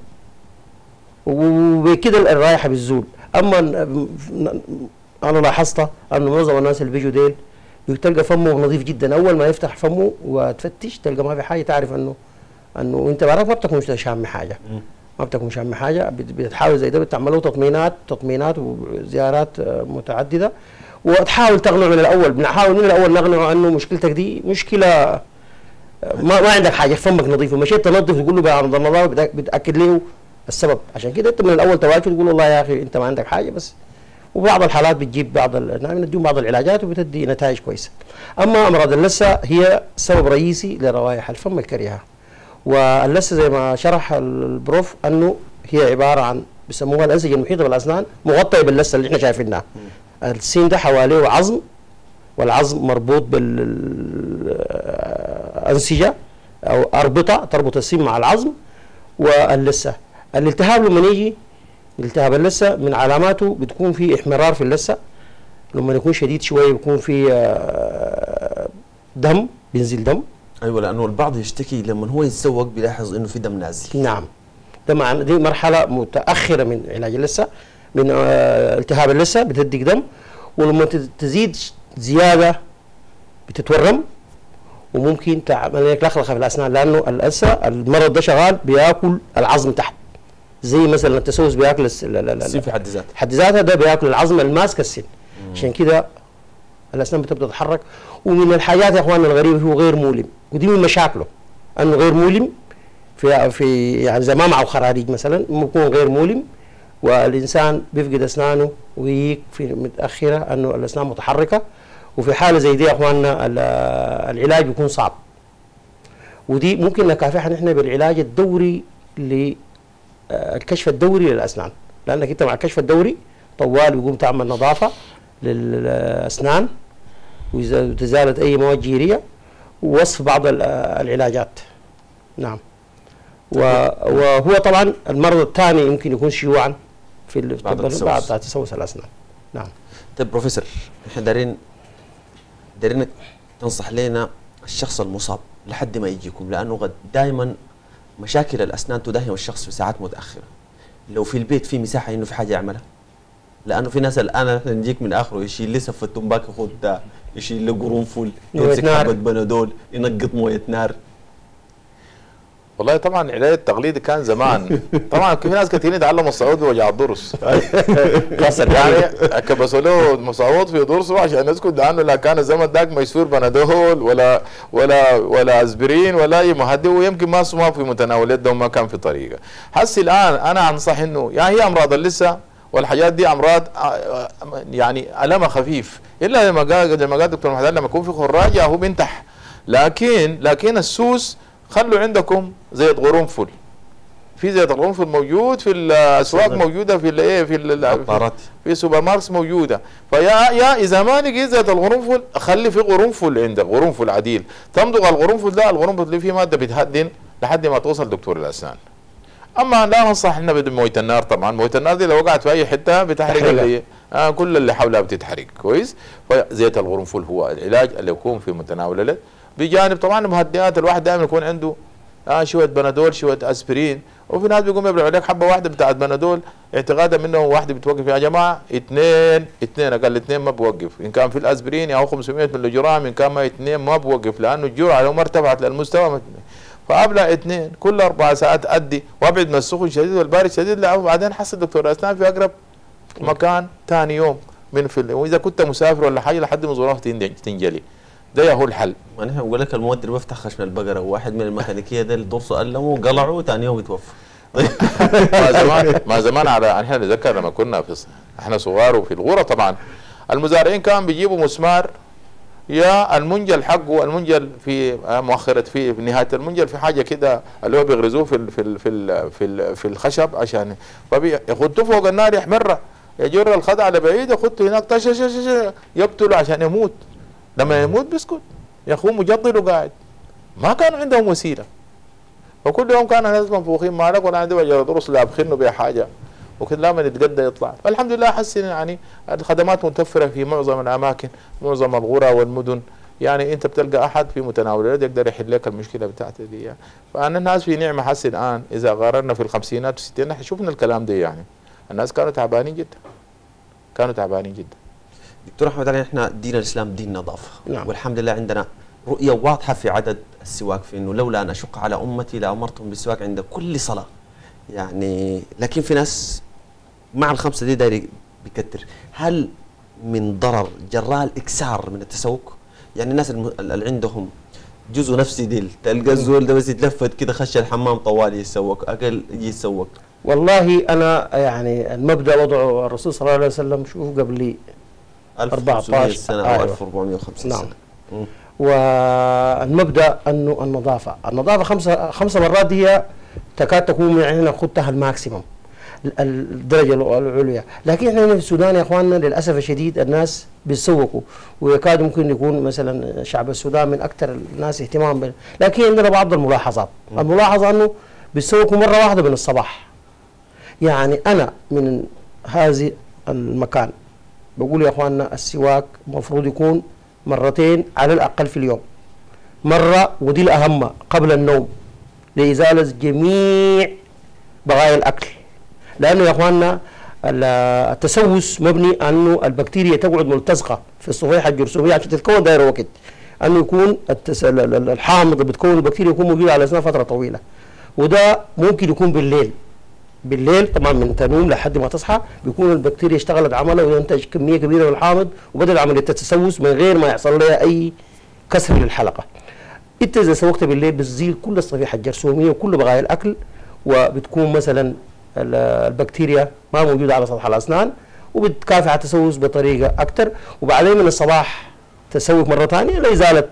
[SPEAKER 4] وبكده الرائحه بتزول. اما انا لاحظت انه معظم الناس اللي بيجوا ديل تلقى فمه نظيف جدا، اول ما يفتح فمه وتفتش تلقى ما في حاجه، تعرف انه انه انت بعرف ما بتكون مش شامم حاجه ما بتكون شامم حاجه. بتحاول زي ده بتعمل له تطمينات تطمينات وزيارات متعدده وتحاول تقنعه من الاول. بنحاول من الاول نقنعه انه مشكلتك دي مشكله ما, ما عندك حاجه، فمك نظيف، ومشيت تنظف تقول له بعد النظافه بتاكد له السبب. عشان كده انت من الاول تواجه تقول له والله يا اخي انت ما عندك حاجه بس. وبعض الحالات بتجيب بعض نديهم بعض العلاجات وبتدي نتائج كويسه. اما امراض اللثه هي سبب رئيسي لروائح الفم الكريهه. واللثه زي ما شرح البروف انه هي عباره عن بيسموها الانسجه المحيطه بالاسنان مغطيه باللثه اللي احنا شايفينها. السين ده حواليه عظم، والعظم مربوط بالانسجه او اربطه تربط السين مع العظم واللثه. الالتهاب لما يجي التهاب اللثه من علاماته بتكون في احمرار في اللثه، لما يكون شديد شويه بيكون في دم، بينزل دم.
[SPEAKER 2] ايوه لانه البعض يشتكي لما هو يتسوق بيلاحظ انه في دم نازل.
[SPEAKER 4] نعم، ده معنى دي مرحله متاخره من علاج اللثه، من التهاب اللثه بتديك دم، ولما تزيد زياده بتتورم وممكن تعمل لك لخلخه في الاسنان، لانه اللثه المرض ده شغال بياكل العظم تحت زي مثلا التسوس بياكل السن
[SPEAKER 2] في حد ذاته
[SPEAKER 4] حد ذاتها، ده بياكل العظم الماسك السن. عشان كده الاسنان بتبدا تتحرك. ومن الحاجات يا اخواننا الغريبه هو غير مؤلم، ودي من مشاكله انه غير مؤلم في في يعني زي ما معه خراريج مثلا بيكون غير مؤلم، والانسان بيفقد اسنانه ويجيك في متاخره انه الاسنان متحركه. وفي حاله زي دي يا اخواننا العلاج بيكون صعب، ودي ممكن نكافحها نحن بالعلاج الدوري للكشف الدوري للاسنان، لانك انت مع الكشف الدوري طوال بيقوم تعمل نظافه للاسنان وتزالت اي مواد جيريه ووصف بعض العلاجات. نعم. وهو طبعا المرض الثاني يمكن يكون شيوعا في
[SPEAKER 2] بعد التسوس.
[SPEAKER 4] بعد تسوس الاسنان. نعم.
[SPEAKER 2] طيب بروفيسور، احنا دارين دارين تنصح لنا الشخص المصاب لحد ما يجيكم، لانه دائما مشاكل الاسنان تداهم الشخص في ساعات متاخره. لو في البيت في مساحه انه في حاجه يعملها، لانه في ناس الان احنا نجيك من اخره يشيل لي سفه تمباك ياخذ ده، يشيل له قرنفل، يمسك حبه بنادول، ينقط مويه نار.
[SPEAKER 3] والله طبعا العلاج التقليدي كان زمان طبعا في ناس كثيرين يتعلموا الصعود بوجع الضرس يعني كبسوا له مصعود في ضرسه عشان يسكت، لانه لا كان الزمن ذاك ميسور بنادول ولا ولا ولا اسبرين ولا اي مهدئ، ويمكن ما ما في متناول يدهم، ما كان في طريقه. حسي الان انا انصح انه يعني هي امراض اللثه والحاجات دي امراض يعني المها خفيف، الا لما قال لما قال دكتور محمد لما يكون في خراجه هو بينتح. لكن لكن السوس خلوا عندكم زيت غرنفل، في زيت غرنفل موجود في الاسواق، موجوده في الايه في العطارات، في السوبر ماركت موجوده. فيا يا اذا ما لقيت زيت الغرنفل خلي في غرنفل عندك، غرنفل عديل، تمضغ الغرنفل ده، الغرنفل اللي فيه ماده بتهدن لحد ما توصل دكتور الاسنان. اما لا انصح احنا بمويه النار، طبعا مويه النار دي لو وقعت في اي حته بتحرق اللي آه كل اللي حولها بتتحرق كويس. فزيت الغرنفل هو العلاج اللي يكون في متناول اليد، بجانب طبعا المهدئات. الواحد دائما يكون عنده آه شويه بنادول شويه اسبرين، وفي ناس بيقوم يبلعوا عليك حبه واحده بتاعت بنادول اعتقادا منهم واحده بتوقف. يا جماعه اثنين اثنين اقل اثنين ما بوقف، ان كان في الاسبرين او خمسمائة مللي جرام، ان كان ما اثنين ما بوقف، لانه الجرعه لو ما ارتفعت للمستوى. فابلع اثنين كل اربع ساعات ادي، وابعد من السخن شديد والبارد شديد، وبعدين حصل دكتور اسنان في اقرب مكان ثاني يوم من في، واذا كنت مسافر ولا حاجه لحد ما ظروفك تنجلي. ده هو الحل.
[SPEAKER 2] انا بقول لك المودر بيفتح خشم البقره، وواحد من الميكانيكيه ده ضرسه ألمه قلعه ثاني يوم يتوفى.
[SPEAKER 3] ما زمان ما زمان على احنا نتذكر لما كنا في احنا صغار وفي الغوره طبعا المزارعين كانوا بيجيبوا مسمار، يا المنجل حقه المنجل في مؤخره في نهايه المنجل في حاجه كده اللي هو بيغرزوه في ال في ال في ال في, ال في الخشب عشان فبيخدوه فوق النار يحمر، يجر الخدع لبعيد يخدته هناك طشش يقتله عشان يموت. لما يموت بيسكت يا اخوه مجضل وقاعد. ما كانوا عندهم وسيله، فكل يوم كان الناس منفوخين مالك ولا عندي وجه ضرس لابخنه بحاجه، وكل لما يتقدى يطلع. فالحمد لله حسن يعني الخدمات متوفره في معظم الاماكن، معظم القرى والمدن، يعني انت بتلقى احد في متناول اليد يقدر يحل لك المشكله بتاعتك دي يعني. فانا الناس في نعمه حسن الان، اذا قارنا في الخمسينات والستينات احنا شفنا الكلام ده يعني. الناس كانوا تعبانين جدا. كانوا تعبانين جدا.
[SPEAKER 2] دكتور احمد علي، احنا دين الاسلام دين نظافه.
[SPEAKER 4] نعم.
[SPEAKER 2] والحمد لله عندنا رؤيه واضحه في عدد السواك، في انه لولا ان اشق على امتي لامرتهم بالسواك عند كل صلاه. يعني لكن في ناس مع الخمسه دي داير بيكتر. هل من ضرر جراء الاكثار من التسوق؟ يعني الناس اللي عندهم جزء نفسي ديل، تلقى الزول ده بس يتلفت كده خش الحمام طوال يتسوق، اقل يجي يتسوق.
[SPEAKER 4] والله انا يعني المبدا وضعه الرسول صلى الله عليه وسلم شوف قبل لي
[SPEAKER 2] ألف وخمسمائة سنه او ألف وأربعمائة وخمسين
[SPEAKER 4] نعم.
[SPEAKER 2] سنه. م.
[SPEAKER 4] والمبدا انه النظافه، النظافه خمسه خمسه مرات هي تكاد تكون يعني ناخذها الماكسيموم الدرجه العليا، لكن احنا هنا في السودان يا اخواننا للاسف الشديد الناس بيتسوقوا، ويكاد ممكن يكون مثلا شعب السودان من اكثر الناس اهتماما بال... لكن عندنا بعض الملاحظات، م. الملاحظه انه بيتسوقوا مره واحده من الصباح. يعني انا من هذا المكان بقول يا اخواننا السواك المفروض يكون مرتين على الاقل في اليوم. مره ودي الاهم قبل النوم لازاله جميع بقايا الاكل، لانه يا اخواننا التسوس مبني انه البكتيريا تقعد ملتصقه في الصفيحه الجرثوميه عشان تتكون دايره وقت، انه يكون التس... الحامض اللي بتكون البكتيريا يكون موجود على اسنان فتره طويله، وده ممكن يكون بالليل بالليل طبعا من تنوم لحد ما تصحى بيكون البكتيريا اشتغلت عملها وينتج كميه كبيره من الحامض وبدأ عمليه التسوس من غير ما يحصل لها اي كسر للحلقه. انت اذا سوقت بالليل بتزيل كل الصفيحه الجرثوميه وكل بقايا الاكل، وبتكون مثلا البكتيريا ما موجوده على سطح الاسنان وبتكافح التسوس بطريقه اكثر. وبعدين من الصباح تسوق مره ثانيه لازاله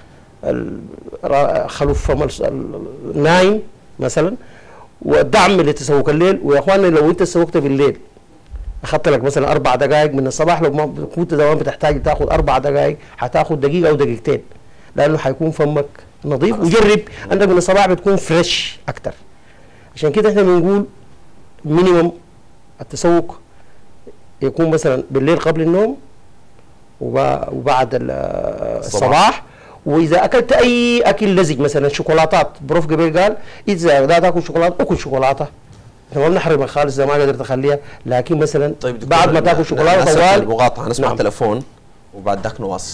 [SPEAKER 4] خلوف فم النايم مثلا، ودعم لتسوق الليل. ويا اخواننا لو انت سوقت بالليل اخذت لك مثلا اربع دقائق من الصباح، لو ما كنت زمان بتحتاج تاخذ اربع دقائق حتاخذ دقيقه او دقيقتين، لانه حيكون فمك نظيف. وجرب عندك من الصباح بتكون فريش اكثر. عشان كده احنا بنقول مينيمم التسوق يكون مثلا بالليل قبل النوم وبعد الصباح. واذا اكلت اي اكل لزج مثلا شوكولاتات، بروف قبل قال اذا لا تاكل شوكولاته اكل شوكولاته، احنا ما بنحرمها خالص اذا ما قدرت تخليها، لكن مثلا
[SPEAKER 2] طيب
[SPEAKER 4] بعد ما تاكل شوكولاته طوال
[SPEAKER 2] المقاطعه نسمع
[SPEAKER 4] نعم.
[SPEAKER 2] تلفون وبعد ذاك نواصل.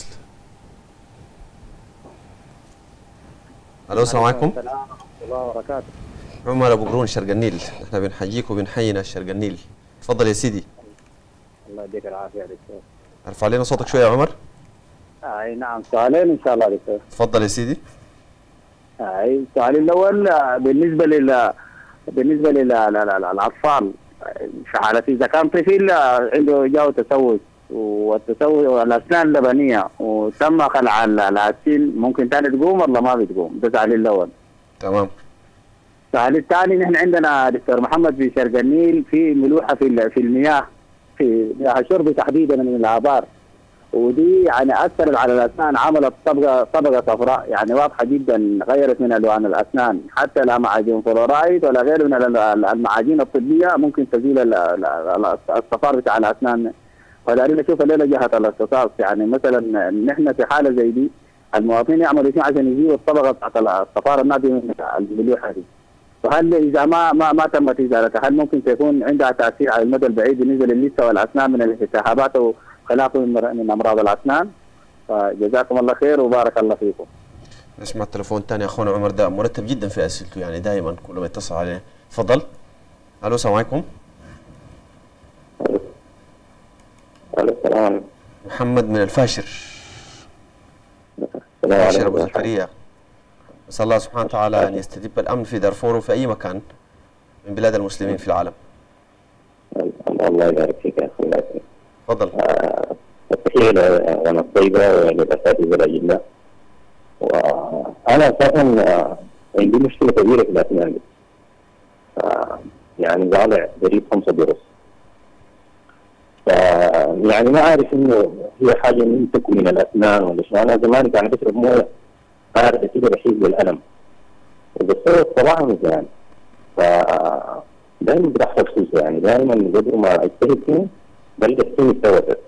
[SPEAKER 2] الو السلام عليكم.
[SPEAKER 5] السلام ورحمه الله وبركاته.
[SPEAKER 2] عمر ابو قرون شرق النيل، احنا بنحييك وبنحيي ناس شرق النيل. تفضل يا سيدي.
[SPEAKER 5] الله يديك العافيه يا دكتور.
[SPEAKER 2] ارفع لنا صوتك شويه يا عمر.
[SPEAKER 5] اي نعم، سؤالين ان شاء الله دكتور.
[SPEAKER 2] تفضل يا سيدي.
[SPEAKER 5] اي السؤال الاول بالنسبه لل بالنسبه للاطفال، في حاله اذا كان طفل عنده جاو تسوس والتسوس والاسنان اللبنيه وتم خلع الاسين، ممكن ثاني تقوم ولا ما بتقوم؟ ده السؤال الاول.
[SPEAKER 2] تمام.
[SPEAKER 5] السؤال الثاني، نحن عندنا دكتور محمد في شرق النيل في ملوحه في في المياه، في مياه الشرب تحديدا من الابار، ودي يعني اثرت على الاسنان، عملت طبقه طبقه صفراء يعني واضحه جدا، غيرت من الوان الاسنان، حتى لا معاجين فلورايد ولا غير من المعاجين الطبيه ممكن تزيل الصفار بتاع الاسنان. فدارين نشوف الليله جهه الاختصاص، يعني مثلا نحن في حاله زي دي المواطنين يعملوا شيء عشان يزيلوا الطبقه بتاعت الصفار الناتجه من الملوحه دي. فهل اذا ما ما ما تمت ازالتها هل ممكن تكون عندها تاثير على المدى البعيد بالنسبه للثه والاسنان من الالتهابات وخلافه من امراض الاسنان؟ فجزاكم الله خير وبارك الله فيكم.
[SPEAKER 2] نسمع التليفون الثاني اخونا عمر، ده مرتب جدا في اسئلته، يعني دائما كل ما يتصل عليه. تفضل. الو السلام عليكم.
[SPEAKER 6] السلام عليكم.
[SPEAKER 2] محمد من الفاشر. الفاشر ابو زكريا. نسال الله سبحانه وتعالى ان يستتب الامن في دارفور وفي اي مكان من بلاد المسلمين في العالم.
[SPEAKER 6] الله يبارك فيك يا اخي.
[SPEAKER 2] تفضل.
[SPEAKER 6] التحيه لنا الطيبه وللاساتذه الاجلاء. وانا اساسا عندي مشكله كبيره في الاسنان دي. يعني ضالع قريب خمسه ضرس. ف يعني ما اعرف انه هي حاجه من تكون من الاسنان ولا شو. انا زمان كان بشرب مويه باردة كده بحس بالالم وبالصوت صراحه مش يعني. ف دائما بتحصل خصوص، يعني دائما قدر ما اجتهد فيه بلقى السن استوت.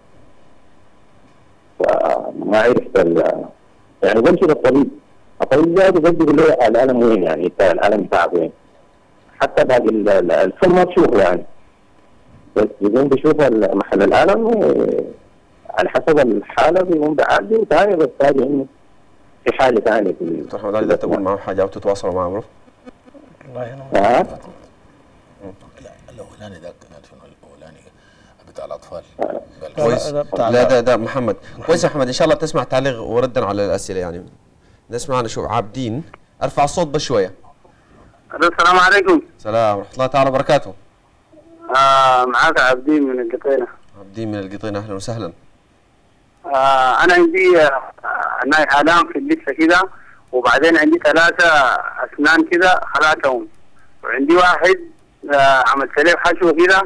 [SPEAKER 6] فما عرفت يعني بمشي للطبيب، الطبيب جاي بيقول لي الالم وين، يعني بتاع الالم بتاعك وين؟ حتى باقي الفم ما تشوفه يعني، بس بيقوم بيشوف محل الالم على حسب الحاله بيقوم بيعالجه وثاني بس تلاقي انه في حاله ثانيه في
[SPEAKER 2] دكتور محمد علي، اذا تقول معه حاجه او تتواصلوا معه معروف؟
[SPEAKER 4] الله ينور.
[SPEAKER 3] لا الاولاني ذاك الاولاني بتاع الاطفال.
[SPEAKER 2] كويس. لا ده ده محمد. كويس يا محمد، ان شاء الله تسمع تعليق وردا على الاسئله. يعني نسمع نشوف عابدين. ارفع الصوت بس شويه.
[SPEAKER 5] السلام عليكم.
[SPEAKER 2] السلام ورحمه الله تعالى وبركاته.
[SPEAKER 5] آه معاك عابدين من القطينه.
[SPEAKER 2] عابدين من القطينه، اهلا وسهلا.
[SPEAKER 5] آه انا عندي آه الام في اللثه كده، وبعدين عندي ثلاثه اسنان كده خلعتهم، وعندي واحد آه عملت له حشوه كده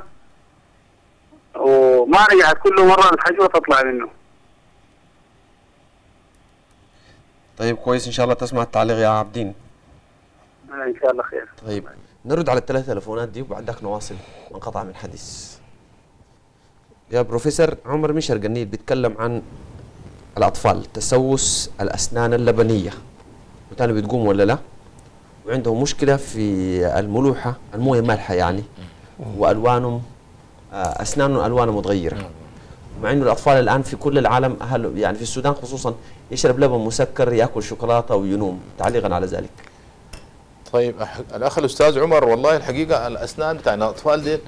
[SPEAKER 5] وما رجعت، كل مره الحشوه تطلع منه.
[SPEAKER 2] طيب كويس، ان شاء الله تسمع التعليق يا عابدين.
[SPEAKER 5] انا ان شاء الله خير.
[SPEAKER 2] طيب نرد على الثلاث تلفونات دي وبعد ذاك نواصل ونقطع من الحديث. يا بروفيسور عمر من شرق النيل بيتكلم عن الاطفال تسوس الاسنان اللبنيه، وتاني بتقوم ولا لا؟ وعنده مشكله في الملوحه، المويه مالحه يعني، والوانهم اسنانهم الوانها متغيره. مع انه الاطفال الان في كل العالم اهل يعني في السودان خصوصا يشرب لبن مسكر، ياكل شوكولاته وينوم. تعليقا على ذلك.
[SPEAKER 3] طيب الاخ الاستاذ عمر، والله الحقيقه الاسنان بتاع الاطفال دي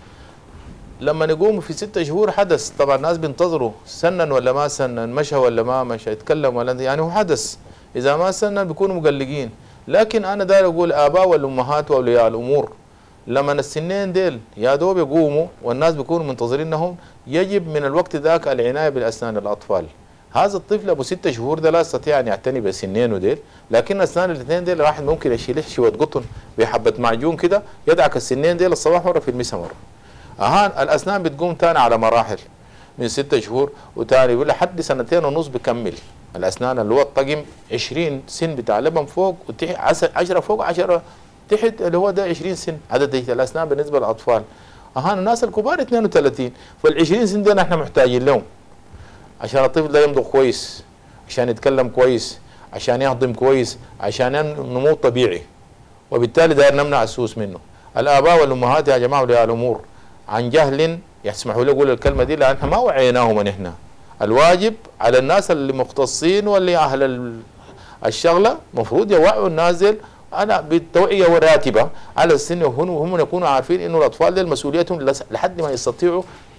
[SPEAKER 3] لما يقوموا في ستة شهور حدث، طبعا الناس بينتظروا سنن ولا ما سنن، مشى ولا ما مشى، يتكلم ولا، يعني هو حدث، اذا ما سنن بيكونوا مقلقين. لكن انا داير اقول اباء والامهات واولياء الامور لما السنين ديل يا دوب يقوموا والناس بيكونوا منتظرينهم، يجب من الوقت ذاك العنايه بالاسنان الاطفال. هذا الطفل ابو ستة شهور ده لا يستطيع ان يعتني بسنينه ديل، لكن اسنان الاثنين ديل الواحد ممكن يشيل شويه قطن بحبه معجون كده، يدعك السنين ديل الصباح مره في المساء مره. اها الاسنان بتقوم ثاني على مراحل من ستة شهور وثاني لحد سنتين ونص بكمل الاسنان اللي هو الطقم عشرين سن بتاع لبن فوق وتحت، عشرة فوق عشرة تحت، اللي هو ده عشرين سن عدد الاسنان بالنسبه للاطفال. اها الناس الكبار اثنين وثلاثين، فال20 سن دول احنا محتاجين لهم عشان الطفل ده يمضغ كويس، عشان يتكلم كويس، عشان يهضم كويس، عشان نمو طبيعي، وبالتالي داير نمنع السوس منه. الاباء والامهات يا جماعه اولياء الامور عن جهل يسمحوا لي اقول الكلمه دي لان احنا ما وعيناهم نحن. الواجب على الناس اللي مختصين واللي اهل الشغله المفروض يوعوا الناس ديل انا بالتوعيه والراتبه على السن، وهم يكونوا عارفين انه الاطفال ديل مسؤوليتهم لحد ما يستطيعوا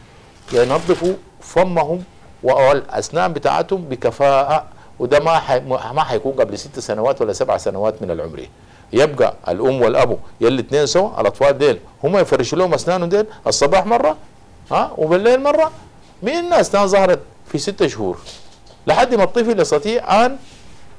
[SPEAKER 3] ينظفوا فمهم والاسنان بتاعتهم بكفاءه، وده ما حي... ما حيكون قبل ست سنوات ولا سبع سنوات من العمر. يبقى الام والابو يلي الاثنين سوا الاطفال ديل هم يفرشوا لهم اسنانهم ديل الصباح مره ها وبالليل مره. مين اسنان ظهرت في ستة شهور لحد ما الطفل يستطيع ان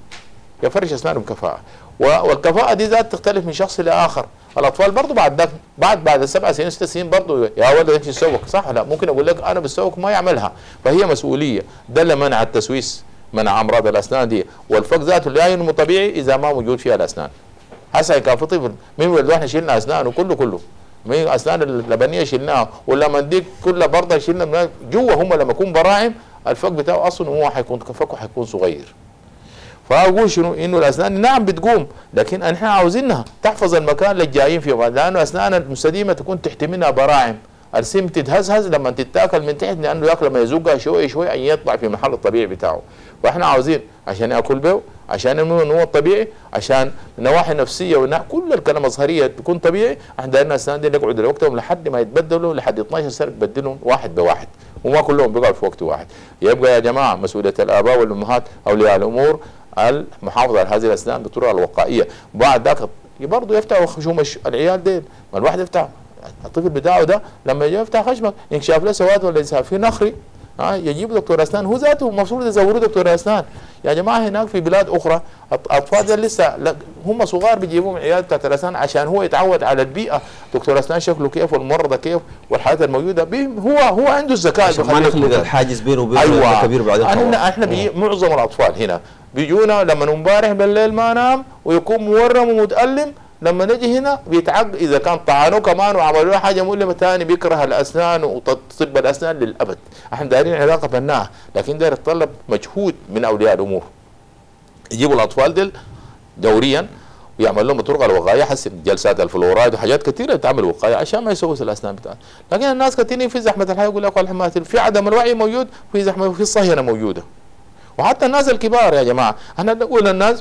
[SPEAKER 3] يفرش اسنانه بكفاءه، والكفاءه دي ذات تختلف من شخص لاخر. الاطفال برضه بعد ذاك بعد بعد سبع سنين ست سنين برضه يا ولد امشي تسوق صح؟ لا ممكن اقول لك انا بسوق ما يعملها، فهي مسؤوليه. ده اللي منع التسويس، منع امراض الاسنان دي، والفك ذاته اللي ينمو طبيعي اذا ما موجود فيها الاسنان. هسه كان في طفل مين ولد احنا شلنا اسنانه كله كله، مين اسنان اللبنيه شلناها، ولا منديك كلها برضه شلنا جوا. هم لما يكون براعم الفك بتاعه اصلا هو حيكون فكه حيكون صغير. فاقول شنو؟ انه الاسنان نعم بتقوم، لكن احنا عاوزينها تحفظ المكان اللي جايين فيه، لانه اسنان المستديمه تكون تحت منها براعم، السم تتهزهز لما تتاكل من تحت، لانه ياكل لما يزقها شوي شوي ان يطلع في المحل الطبيعي بتاعه. فاحنا عاوزين عشان ياكل به، عشان ينمو النمو الطبيعي، عشان النواحي النفسيه والنا... كل الكلام المظهريه تكون طبيعي. احنا دايرين الاسنان دي نقعد لوقتهم لحد ما يتبدلوا، لحد اثناشر سنه تبدلهم واحد بواحد، وما كلهم بيقعدوا في وقت واحد. يبقى يا جماعه مسؤوليه الاباء والامهات اولياء الامور المحافظه على هذه الاسنان بالطرق الوقائيه. بعد ذاك برضه يفتحوا خشوم العيال ديل، ما الواحد يفتح الطفل بتاعه ده لما يجي يفتح خشمك انكشاف له سواد ولا ينسى في نخري، ها يجيب دكتور اسنان، هو ذاته المفروض يزوروا دكتور اسنان. يا جماعه هناك في بلاد اخرى اطفال لسه هم صغار بيجيبوهم عياده بتاعت الاسنان عشان هو يتعود على البيئه، دكتور اسنان شكله كيف والممرضه كيف والحالات الموجوده به، هو هو عنده الذكاء
[SPEAKER 2] عشان ما نخلق الحاجز بينه وبين
[SPEAKER 3] أيوة.
[SPEAKER 2] الكبير بعدين.
[SPEAKER 3] احنا احنا بي معظم الاطفال هنا بيجونا لما امبارح بالليل ما نام ويكون مورم ومتالم، لما نجي هنا بيتعق اذا كان طعنوه كمان وعملوا له حاجه مؤلمه ثاني بيكره الاسنان وطب الاسنان للابد. احنا دايرين علاقه بناءه، لكن داير يتطلب مجهود من اولياء الامور. يجيبوا الاطفال دول دوريا ويعمل لهم الطرق الوقائيه، حسن جلسات الفلورايد وحاجات كثيره تعمل وقايه عشان ما يسوس الاسنان بتاعهم. لكن الناس كثيرين في زحمه الحياه يقول لك والله في عدم الوعي موجود، في زحمه وفي الصهينه موجوده. وحتى الناس الكبار يا جماعه احنا نقول للناس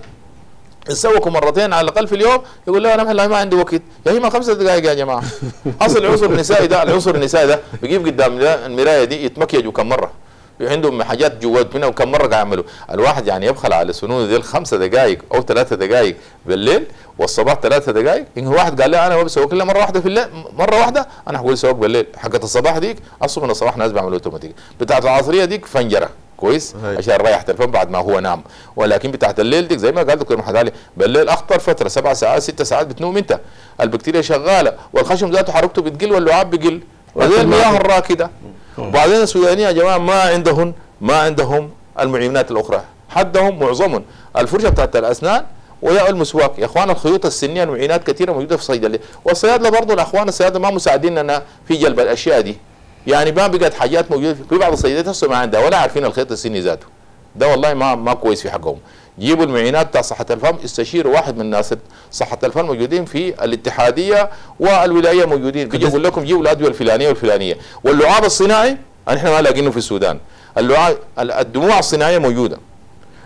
[SPEAKER 3] يسوقوا مرتين على الاقل في اليوم، يقول لا انا والله ما عندي وقت، يا هي ما خمسة دقائق يا جماعه. اصل العنصر النسائي ده العنصر النسائي ده بيجيب قدام المرايه دي يتمكيجوا كم مره، عندهم حاجات جوات منها وكم مره قاعد يعملوا. الواحد يعني يبخل على سنونه دي الخمسة دقائق او ثلاثة دقائق بالليل والصباح ثلاثة دقائق. ان واحد قال لي انا ما بسوق الا مره واحده في الليل، مره واحده انا هقول سوق بالليل. حقت الصباح ديك اصلا من الصباح ناس بيعملوا اوتوماتيك، بتاعت العصريه ديك فنجره كويس هي. عشان ريحة الفم بعد ما هو نام، ولكن بتاعت الليل ديك زي ما قال دكتور محمد علي بالليل اخطر فتره سبع ساعات ست ساعات بتنوم انت، البكتيريا شغاله والخشم ذاته حركته بتقل واللعاب بقل وزي المياه الراكده. وبعدين السودانيين يا جماعه ما عندهم ما عندهم المعينات الاخرى، حدهم معظمهم الفرشه بتاعت الاسنان ويا المسواك. يا اخوان الخيوط السنيه المعينات كثيره موجوده في الصيدليه، والصيادله برضه الاخوان الصيادله ما مساعديننا في جلب الاشياء دي، يعني ما بقت حاجات موجوده في بعض الصيدليات هسه ما عندها ولا عارفين الخيط السني ذاته. ده والله ما ما كويس في حقهم. جيبوا المعينات بتاع صحه الفم، استشيروا واحد من الناس صحه الفم موجودين في الاتحاديه والولايه موجودين، بيجي يقول لكم جيبوا الادويه الفلانيه والفلانيه. واللعاب الصناعي احنا ما لاقينه في السودان، اللعاب الدموع الصناعيه موجوده،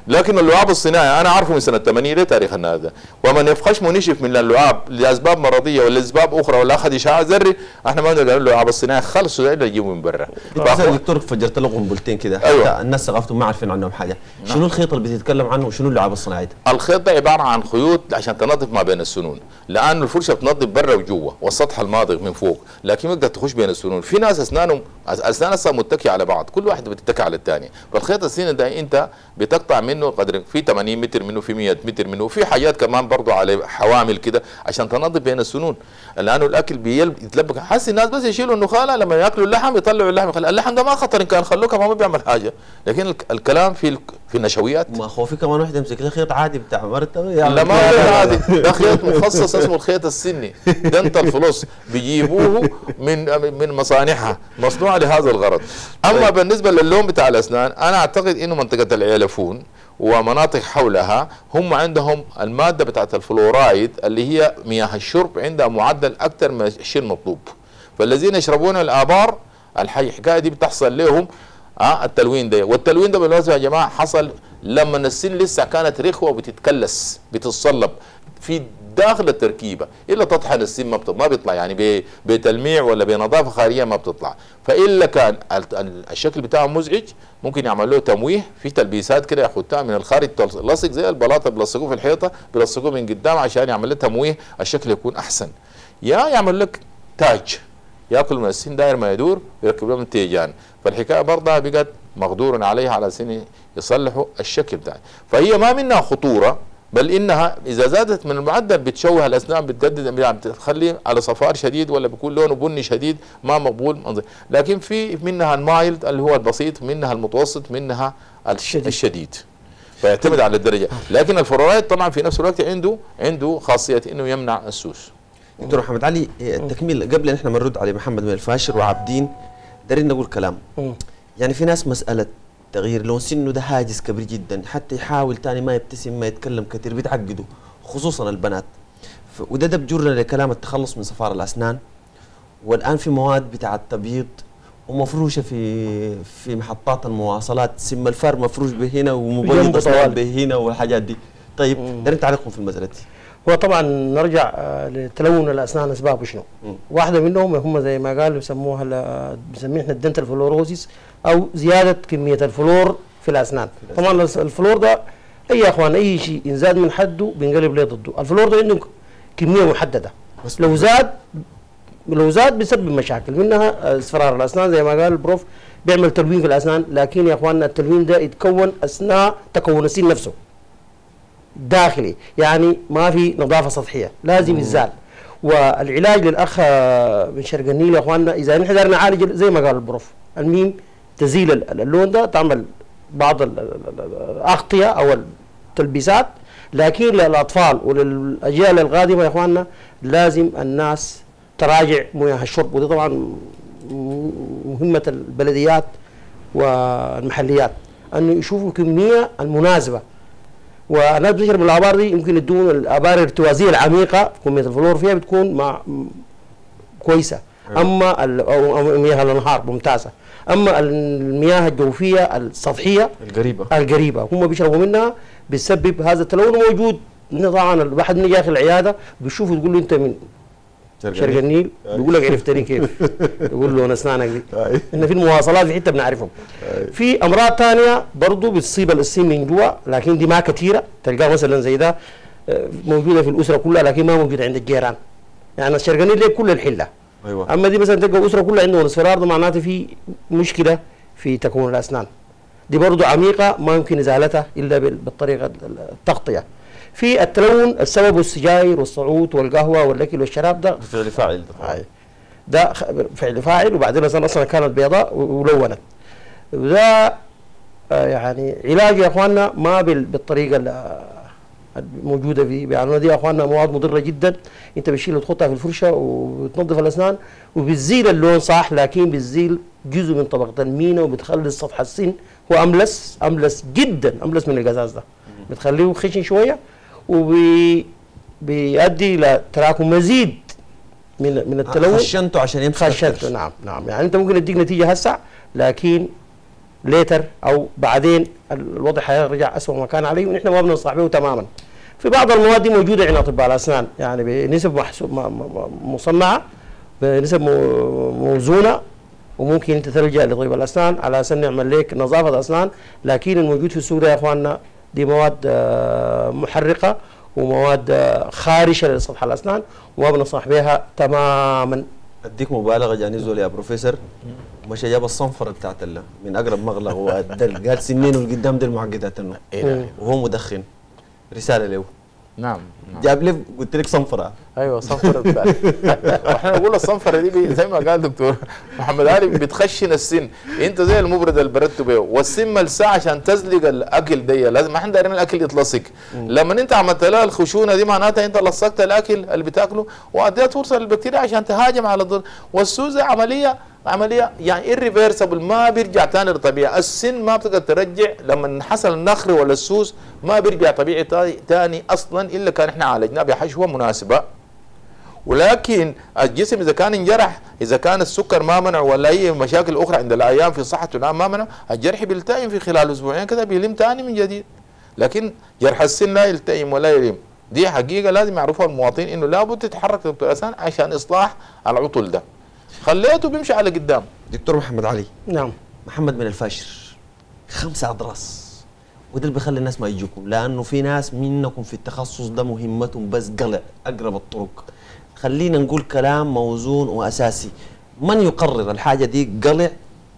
[SPEAKER 3] لكن اللعاب الصناعي انا عارفه من سنه ثمانين لتاريخ هذا، ومن يفخش ونشف من اللعاب لاسباب مرضيه ولا اسباب اخرى ولا اخذ اشعاع ذري، احنا ما بنقدر اللعاب الصناعي خلصوا الا يجيبوا من برا.
[SPEAKER 2] دكتور فجرت له قنبلتين كده.
[SPEAKER 3] أيوة.
[SPEAKER 2] الناس ثقافتهم ما عارفين عنهم حاجه. شنو الخيط اللي بتتكلم عنه وشنو اللعاب الصناعي ده؟
[SPEAKER 3] الخيط ده عباره عن خيوط عشان تنظف ما بين السنون، لانه الفرشه بتنظف برا وجوا والسطح الماضغ من فوق، لكن ما تقدر تخش بين السنون. في ناس اسنانهم اسنان اصلا متكيه على بعض، كل واحد بتتكي على الثاني، فالخيط السن ده انت بتقطع منه قدر في ثمانين متر منه، في مئة متر منه، وفي حاجات كمان برضه على حوامل كده عشان تنظف بين السنون، لانه الاكل بيتلبك. حاسس الناس بس يشيلوا النخاله لما ياكلوا اللحم يطلعوا اللحم، يخلي اللحم ده ما خطر ان كان خلوه كمان ما بيعمل حاجه، لكن الكلام في في النشويات.
[SPEAKER 2] ما هو في كمان واحد يمسك له خيط عادي بتاع مرته.
[SPEAKER 3] لا ما هو عادي، ده خيط مخصص اسمه الخيط السني، دنتال فلوس بيجيبوه من من مصانعها مصنوعه لهذا الغرض. اما بالنسبه للون بتاع الاسنان انا اعتقد انه منطقه العيلفون ومناطق حولها هم عندهم الماده بتاعت الفلورايد اللي هي مياه الشرب عندها معدل اكثر من الشيء المطلوب، فالذين يشربون الابار الحكايه دي بتحصل لهم اه التلوين ده. والتلوين ده بالمناسبه يا جماعه حصل لما السن لسه كانت رخوه وبتتكلس بتتصلب في داخل التركيبه، الا تطحن السن ما ما بيطلع، يعني بتلميع ولا بنظافه خارجيه ما بتطلع، فالا كان الشكل بتاعه مزعج ممكن يعمل له تمويه في تلبيسات كده ياخدها من الخارج لصق زي البلاطه بيلصقوه في الحيطه بيلصقوه من قدام عشان يعمل له تمويه الشكل يكون احسن، يا يعمل لك تاج ياكل من السن داير ما يدور ويركب له من تيجان، فالحكايه برضها بقت مقدور عليها على سن يصلحوا الشكل ده، فهي ما منها خطوره، بل انها اذا زادت من المعدل بتشوه الاسنان، بتجدد بتخلي على صفار شديد ولا بيكون لونه بني شديد ما مقبول منظر. لكن في منها المايلد اللي هو البسيط، منها المتوسط، منها الشديد, الشديد. فيعتمد على الدرجه، لكن الفلورايد طبعا في نفس الوقت عنده عنده خاصيه انه يمنع السوس.
[SPEAKER 2] دكتور محمد علي التكميل قبل ان احنا بنرد على محمد من الفاشر وعابدين دارين نقول كلام. يعني في ناس مساله تغيير لون سنه ده هاجس كبير جدا، حتى يحاول تاني ما يبتسم ما يتكلم كثير بيتعقدوا خصوصا البنات، وده ده بجرنا لكلام التخلص من صفار الاسنان. والان في مواد بتاعه تبييض ومفروشه في في محطات المواصلات، سم الفار مفروش بهنا ومبيض اسنان بهنا والحاجات دي. طيب دارين تعليقكم في المساله دي؟
[SPEAKER 4] هو طبعا نرجع لتلون الاسنان اسبابه شنو؟ واحده منهم هم زي ما قالوا يسموها بنسميها احنا الدنتال فلوروزيس او زياده كميه الفلور في الاسنان. طبعا الفلور ده اي يا اخوان اي شيء ان زاد من حده بينقلب ليه ضده، الفلور ده عنده كميه محدده، لو زاد لو زاد بيسبب مشاكل منها اصفرار الاسنان زي ما قال البروف، بيعمل تلوين في الاسنان، لكن يا اخواننا التلوين ده يتكون اثناء تكون السن نفسه داخلي، يعني ما في نظافه سطحيه، لازم يزال. والعلاج للاخ من شرق النيل يا اخواننا اذا نحن قدرنا نعالج زي ما قال البروف، الميم تزيل اللون ده، تعمل بعض الاغطيه او التلبيسات، لكن للاطفال وللاجيال القادمه يا اخواننا لازم الناس تراجع مياه الشرب، ودي طبعا مهمه البلديات والمحليات انه يشوفوا الكميه المناسبه. والناس بتشرب الابار دي يمكن يدون الابار الارتوازيه العميقه كميه الفلور فيها بتكون مع كويسه، اما او مياه الانهار ممتازه، اما المياه الجوفيه السطحيه
[SPEAKER 2] القريبه
[SPEAKER 4] القريبه هم بيشربوا منها بتسبب هذا التلون موجود. طبعا الواحد من يجي العياده بيشوفه تقول له انت من شرق النيل، بيقول لك عرفتني كيف؟ يقول له انا اسنانك دي. احنا في المواصلات في حته بنعرفهم. في امراض ثانيه برضه بتصيب السن من جوا، لكن دي ما كثيره، تلقاها مثلا زي ده موجوده في الاسره كلها لكن ما موجوده عند الجيران. يعني الشرق النيل ليه كل الحله.
[SPEAKER 2] ايوه.
[SPEAKER 4] اما دي مثلا تلقى الاسره كلها عندهم اصفرار، ده معناته في مشكله في تكون الاسنان. دي برضه عميقه ما يمكن ازالتها الا بالطريقه التغطيه. في التلون السبب السجاير والصعود والقهوه والاكل والشراب، ده
[SPEAKER 2] فعل فاعل
[SPEAKER 4] ده, ده فعل فاعل، وبعدين اصلا كانت بيضاء ولونت. وده يعني علاج يا اخواننا ما بالطريقه الموجوده فيه، يعني دي يا اخواننا مواد مضره جدا، انت بتشيل وتحطها في الفرشه وتنظف الاسنان وبتزيل اللون صح، لكن بتزيل جزء من طبقه المينا وبتخلي سطح السن هو املس املس جدا، املس من القزاز ده، بتخليه خشن شويه وبيؤدي الى تراكم مزيد من من التلون.
[SPEAKER 2] خشنته عشان يمسك
[SPEAKER 4] خشنته. نعم نعم، يعني انت ممكن تديك نتيجه هسه، لكن ليتر او بعدين الوضع حيرجع اسوء ما كان عليه، ونحن ما بننصح به تماما. في بعض المواد دي موجوده عند اطباء الاسنان يعني بنسب محسوب مصنعه بنسب موزونه، وممكن انت تلجا لطبيب الاسنان على اساس نعمل لك نظافه اسنان، لكن الموجود في السوق يا اخواننا دي مواد محرقه ومواد خارشه لسطح الاسنان وما بننصح بها تماما.
[SPEAKER 2] اديك مبالغه جاني زول يا بروفيسور، مشى جاب الصنفره بتاعت من اقرب مغلق وقال قال سنين والقدام دي المعقدات انه وهو مدخن. رساله له.
[SPEAKER 3] نعم, نعم.
[SPEAKER 2] جاب لي قلت لك صنفره.
[SPEAKER 3] ايوه صنفره بتاعت واحنا نقول الصنفره دي زي ما قال دكتور محمد علي بتخشن السن، انت زي المبرد اللي بردته بيه والسن ملساء عشان تزلق الاكل دي، لازم ما احنا دايرين الاكل يتلصق. لما انت عملت لها الخشونه دي معناتها انت لصقت الاكل اللي بتاكله واديت فرصه للبكتيريا عشان تهاجم على الضر، والسوزه عمليه عمليه يعني irreversible ما بيرجع ثاني للطبيعه، السن ما بتقدر ترجع لما حصل النخر ولا السوز ما بيرجع طبيعي ثاني اصلا الا كان احنا عالجناه بحشوه مناسبه. ولكن الجسم اذا كان انجرح، اذا كان السكر ما منع ولا اي مشاكل اخرى عند الايام في صحته الان ما منع، الجرح بيلتئم في خلال اسبوعين كده بيلم ثاني من جديد. لكن جرح السن لا يلتئم ولا يلم، دي حقيقه لازم يعرفوها المواطنين انه لابد تتحرك دكتور الاسنان عشان اصلاح العطل ده. خليته بيمشي على قدام.
[SPEAKER 2] دكتور محمد علي.
[SPEAKER 4] نعم.
[SPEAKER 2] محمد من الفاشر خمسة أضراس، وده اللي بيخلي الناس ما يجوكم، لأنه في ناس منكم في التخصص ده مهمتهم بس قلع أقرب الطرق. خلينا نقول كلام موزون وأساسي. من يقرر الحاجة دي قلع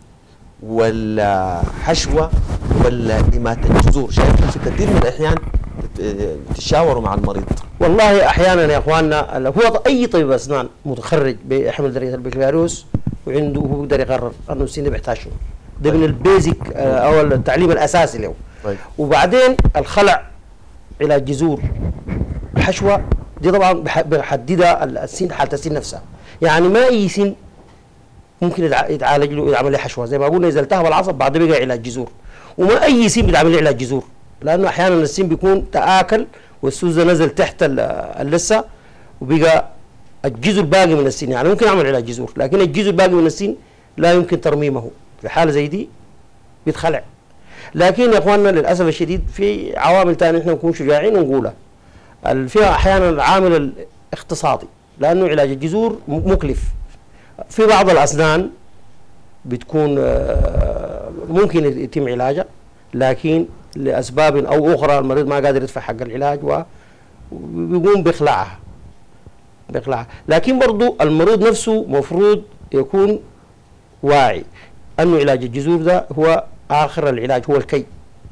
[SPEAKER 2] ولا حشوة ولا إماتة الجذور؟ شايف في كثير من الأحيان تشاوروا مع المريض.
[SPEAKER 4] والله احيانا يا اخواننا هو اي طبيب اسنان متخرج بيحمل درجه البكالوريوس وعنده هو بيقدر يقرر انه السن بيحتاج شنو. ده من البيزك او التعليم الاساسي له. طيب. وبعدين الخلع علاج جذور حشوه دي طبعا بحددها السن حاله السن نفسها، يعني ما اي سن ممكن يتعالج له يعمل له حشوه، زي ما قلنا اذا التهب العصب بعد بقى علاج جذور، وما اي سن بيتعمل له علاج جذور، لانه احيانا السن بيكون تاكل والسوزه نزل تحت اللثه وبقى الجزء الباقي من السن، يعني ممكن اعمل علاج جذور لكن الجزء الباقي من السن لا يمكن ترميمه، في حاله زي دي بيتخلع. لكن يا اخواننا للاسف الشديد في عوامل ثانيه احنا نكون شجاعين ونقولها. فيها احيانا العامل الاقتصادي، لانه علاج الجذور مكلف. في بعض الاسنان بتكون ممكن يتم علاجها لكن لاسباب او اخرى المريض ما قادر يدفع حق العلاج وبيقوم بيخلعها بيخلعها، لكن برضو المريض نفسه مفروض يكون واعي انه علاج الجذور ده هو اخر العلاج، هو الكي.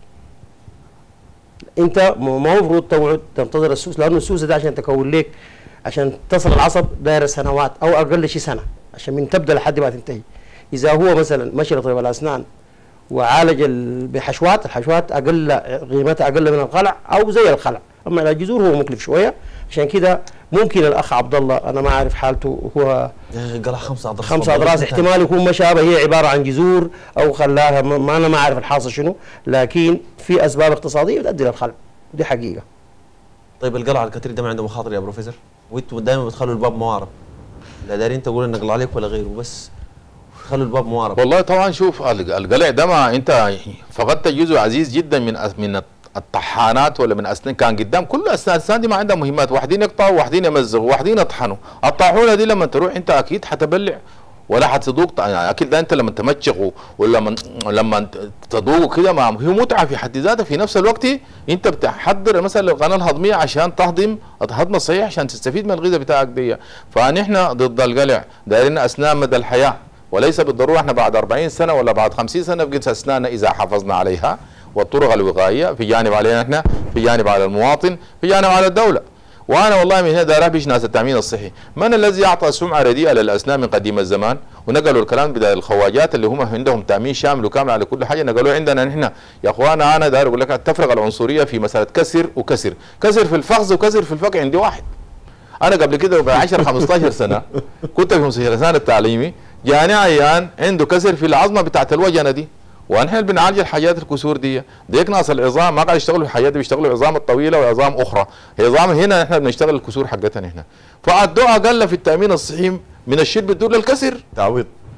[SPEAKER 4] انت ما مفروض تقعد تنتظر السوس، لانه السوس ده عشان تكون لك عشان تصل العصب داير سنوات او اقل شيء سنه عشان من تبدا لحد ما تنتهي. اذا هو مثلا مشي لطبيب الاسنان وعالج بحشوات، الحشوات اقل قيمتها اقل من الخلع او زي الخلع، اما علاج الجذور هو مكلف شويه، عشان كده ممكن الاخ عبد الله انا ما اعرف حالته هو
[SPEAKER 2] قال خمسة اضراس
[SPEAKER 4] خمسة اضراس احتمال يكون مشابه هي عباره عن جذور او خلاها، ما انا ما اعرف الحاصل شنو، لكن في اسباب اقتصاديه بتؤدي للخلع دي حقيقه.
[SPEAKER 2] طيب القلع الكتري ده ما عنده مخاطر يا بروفيسور؟ وانتوا دائما بتخلوا الباب موارب، لا دارين تقول ان اقلع عليك ولا غيره، بس خلوا الباب موارب.
[SPEAKER 3] والله طبعا شوف القلع ده ما انت فقدت جزء عزيز جدا من من الطحانات ولا من اسنان كان قدام، كل اسنان الاسنان دي ما عندها مهمات، واحدين يقطعوا واحدين يمزقوا واحدين يطحنوا، الطاحونه دي لما تروح انت اكيد حتبلع ولا حتذوق يعني اكل ده، انت لما تمشقه ولا لما لما تذوقه كده ما هي متعه في حد ذاتها، في نفس الوقت انت بتحضر مثلا القناه الهضميه عشان تهضم الهضم الصحيح عشان تستفيد من الغذاء بتاعك دي. فنحن ضد القلع، دايرين اسنان مدى الحياه، وليس بالضروره احنا بعد أربعين سنه ولا بعد خمسين سنه بقيت اسناننا اذا حافظنا عليها، والطرق الوقائيه في جانب علينا احنا، في جانب على المواطن، في جانب على الدوله. وانا والله من هنا داير ابيش ناس التامين الصحي، من الذي اعطى سمعه رديئه للاسنان من قديم الزمان ونقلوا الكلام بدل الخواجات اللي هم عندهم تامين شامل وكامل على كل حاجه، نقلوه عندنا نحن. يا اخوانا انا داير اقول لك التفرقه العنصريه في مساله كسر وكسر، كسر في الفخذ وكسر في الفك عندي واحد. انا قبل كده ب عشرة خمستاشر سنه كنت في مستشفى الاسنان التعليمي، جاني عيان عنده كسر في العظمه بتاعت الوجنه دي، ونحن بنعالج الحاجات الكسور دي، ديك ناس العظام ما قاعد يشتغلوا في حاجات، بيشتغلوا العظام الطويله وعظام اخرى، عظام هنا نحن بنشتغل الكسور حقتنا هنا. فالدعاء قل في التامين الصحي من الشيء بتدور للكسر
[SPEAKER 2] تعويض.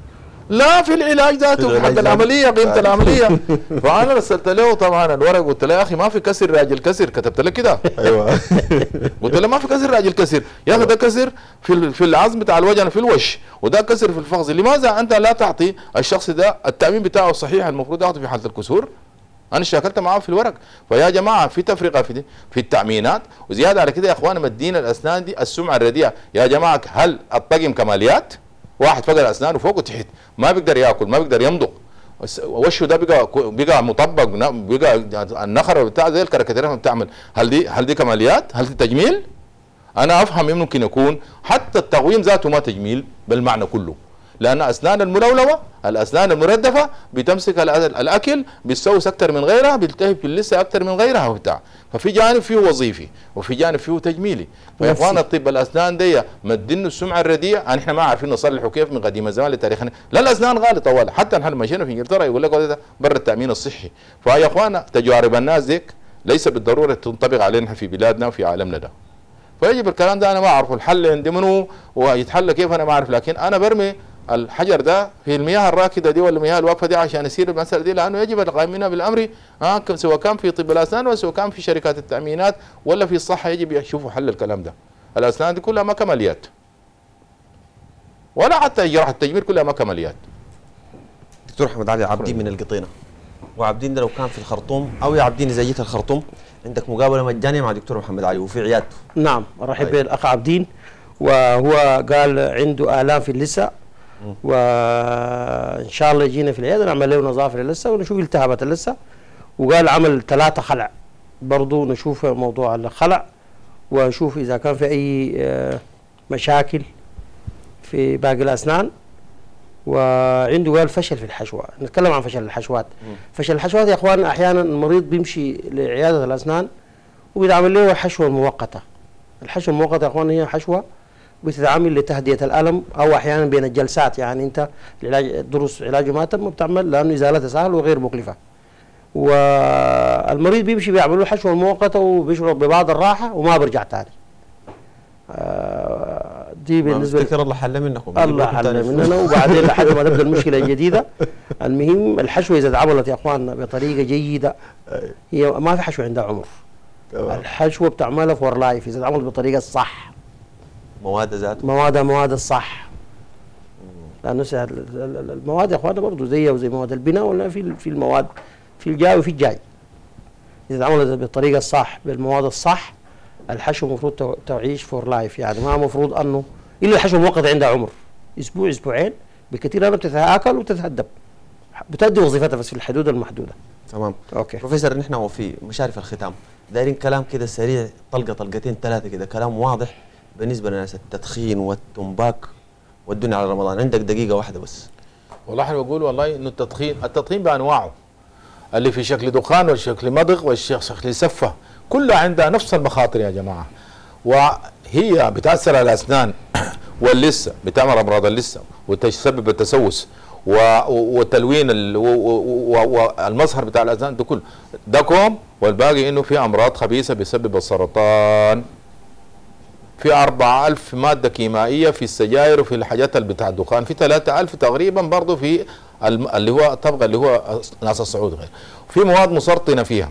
[SPEAKER 3] لا في العلاج ذاته حق العمليه قيمه العمليه. فانا رسلت له طبعا الورق، قلت له يا اخي ما في كسر راجل كسر، كتبت له كده.
[SPEAKER 2] ايوه
[SPEAKER 3] قلت له ما في كسر راجل كسر يا اخي، ده كسر في في العظم بتاع الوجه في الوش، وده كسر في الفخذ، لماذا انت لا تعطي الشخص ده التامين بتاعه الصحيح المفروض يعطي في حاله الكسور؟ انا شاكلت معاه في الورق. فيا جماعه في تفرقه في في التامينات، وزياده على كده يا اخوانا مدينا الاسنان دي السمعه الرديئه. يا جماعه هل الطقم كماليات؟ واحد فقد اسنانه فوق وتحت، ما بيقدر ياكل، ما بيقدر يمضغ، وشه ده بقى بقى مطبق، بقى النخر بتاع زي الكاريكاتير بتعمل. هل دي هل دي كماليات؟ هل دي تجميل؟ انا افهم ممكن يكون حتى التقويم ذاته ما تجميل بالمعنى كله، لان اسنان الملولوه، الاسنان المردفه بتمسك الاكل بتسوس اكثر من غيرها، بتلتهب في اللثه اكثر من غيرها وبتاع. ففي جانب فيه وظيفي وفي جانب فيه تجميلي. فيا اخوانا الطب الاسنان دي مدينه السمعه الرديئه، احنا ما عارفين نصلحه كيف من قديم الزمان لتاريخنا. لا الاسنان غاليه طوال، حتى نحن مشينا في انجلترا يقول لك ده برا التامين الصحي. فيا اخوانا تجارب الناس ديك ليس بالضروره تنطبق علينا في بلادنا وفي عالمنا ده. فيجب الكلام ده انا ما اعرفه الحل عند منو ويتحل كيف انا ما اعرف، لكن انا برمي الحجر ده في المياه الراكده دي ولا المياه الواقفه دي عشان يصير المساله دي، لانه يجب القائمين بالامر آه سواء كان في طب الاسنان ولا سواء كان في شركات التامينات ولا في الصحه يجب يشوفوا حل الكلام ده. الاسنان دي كلها ما كماليات، ولا حتى جراحه التجميل كلها ما كماليات.
[SPEAKER 2] دكتور محمد علي عابدين من القطينه، وعابدين ده لو كان في الخرطوم او يا عابدين زي الخرطوم عندك مقابله مجانيه مع دكتور محمد علي وفي عيادته.
[SPEAKER 4] نعم ارحب بالاخ عابدين، وهو قال عنده الام في اللثه، وان شاء الله يجينا في العياده نعمل له نظافه للثه ونشوف التهابات اللثه، وقال عمل ثلاثه خلع برضه نشوف موضوع الخلع ونشوف اذا كان في اي مشاكل في باقي الاسنان. وعنده قال فشل في الحشوه، نتكلم عن فشل الحشوات. م. فشل الحشوات يا اخوان احيانا المريض بيمشي لعياده الاسنان وبيتعمل له حشوه مؤقته. الحشوه المؤقته يا اخوان هي حشوه بتتعامل لتهدئه الالم او احيانا بين الجلسات، يعني انت العلاج الدروس علاجه ما تم بتعمل لانه ازالتها سهل وغير مكلفه. والمريض بيمشي بيعمل له حشوه مؤقته وبيشعر ببعض الراحه وما بيرجع ثاني. آه دي بالنسبه
[SPEAKER 2] لي الله حل منكم،
[SPEAKER 4] الله حل مننا، وبعدين لحد ما تبدا المشكله الجديده. المهم الحشوه اذا اتعملت يا اخواننا بطريقه جيده، هي ما في حشوه عندها عمر. الحشوه بتعملها فور لايف اذا اتعملت بالطريقه الصح، مواد ذات مواد مواد الصح. لانه المواد يا اخواننا برضه زيها وزي مواد البناء، ولا في في المواد في الجاي وفي الجاي. اذا اتعملت بالطريقه الصح بالمواد الصح الحشو المفروض تعيش فور لايف، يعني ما المفروض انه الا الحشو المؤقت عندها عمر اسبوع اسبوعين بكثير، انا بتتاكل وتتهدب، بتؤدي وظيفتها بس في الحدود المحدوده.
[SPEAKER 2] تمام.
[SPEAKER 4] اوكي
[SPEAKER 2] بروفيسور، نحن وفي مشارف الختام دايرين كلام كده سريع، طلقه طلقتين ثلاثه كده، كلام واضح بالنسبه لناس التدخين والتمباك والدنيا على رمضان. عندك دقيقه واحده بس.
[SPEAKER 3] والله احنا بقول والله انه التدخين التدخين بانواعه، اللي في شكل دخان والشكل مضغ والشكل سفه، كلها عندها نفس المخاطر يا جماعه، وهي بتاثر على الاسنان واللثه، بتعمل امراض اللثه وتسبب التسوس وتلوين والمظهر بتاع الاسنان ده كله ده كوم، والباقي انه في امراض خبيثه بسبب السرطان. في أربعة ألف ماده كيميائيه في السجاير وفي الحاجات اللي بتاع الدخان، في ثلاثة ألف تقريبا برضه في اللي هو طبقه اللي هو ناس الصعود غير، في مواد مسرطنه فيها.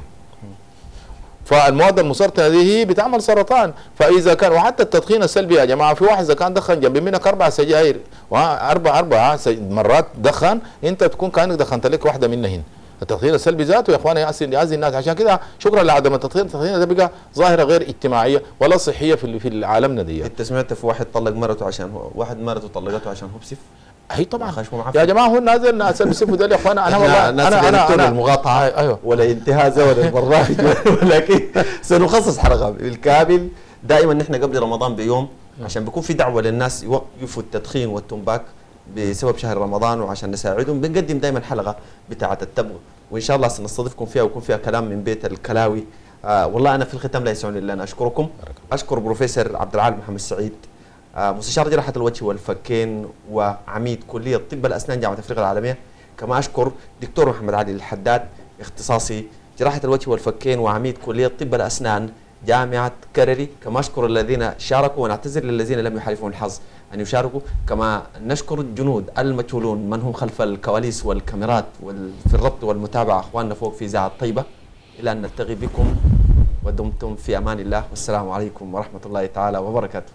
[SPEAKER 3] فالمواد المسرطنه دي هي بتعمل سرطان. فاذا كان وحتى التدخين السلبي يا جماعه، في واحد اذا كان دخن جنب منك اربع سجاير واربع اربع مرات دخن، انت تكون كانك دخنت لك واحده منهن. التدخين السلبي ذاته يا اخواني يعزي الناس، عشان كده شكرا لعدم التدخين. التدخين ده بقى ظاهره غير اجتماعيه ولا صحيه في في عالمنا دي.
[SPEAKER 2] انت سمعت في واحد طلق مرته عشان هو واحد مرته طلقته عشان هو بسف؟
[SPEAKER 3] هي طبعا يا جماعه هو الناس الناس بيسفوا دول يا اخوانا. انا والله انا انا انا
[SPEAKER 2] المقاطعه أيوه. ولا انتهازه ولا البرنامج ولكن سنخصص حلقه بالكامل دائما نحن قبل رمضان بيوم، عشان بيكون في دعوه للناس يوقفوا التدخين والتمباك بسبب شهر رمضان، وعشان نساعدهم بنقدم دائما حلقه بتاعه التبغ، وان شاء الله سنستضيفكم فيها ويكون فيها كلام من بيت الكلاوي. آه والله انا في الختام لا يسعني الا ان اشكركم. اشكر بروفيسور عبد العال محمد سعيد، آه مستشار جراحه الوجه والفكين وعميد كليه طب الاسنان جامعه افريقيا العالميه. كما اشكر دكتور محمد علي الحداد، اختصاصي جراحه الوجه والفكين وعميد كليه طب الاسنان جامعه كرري. كما اشكر الذين شاركوا ونعتذر للذين لم يحالفون الحظ. أن يشاركوا. كما نشكر الجنود المجهولون من هم خلف الكواليس والكاميرات في الربط والمتابعة أخواننا فوق في إذاعة طيبة. إلى أن نلتقي بكم ودمتم في أمان الله، والسلام عليكم ورحمة الله تعالى وبركاته.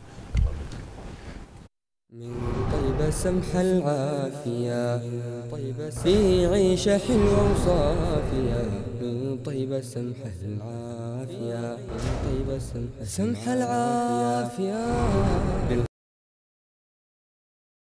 [SPEAKER 1] من طيبة سمح العافية، طيبة في عيشة حلوة وصافية، من طيبة سمح العافية، من طيبة سمح العافية.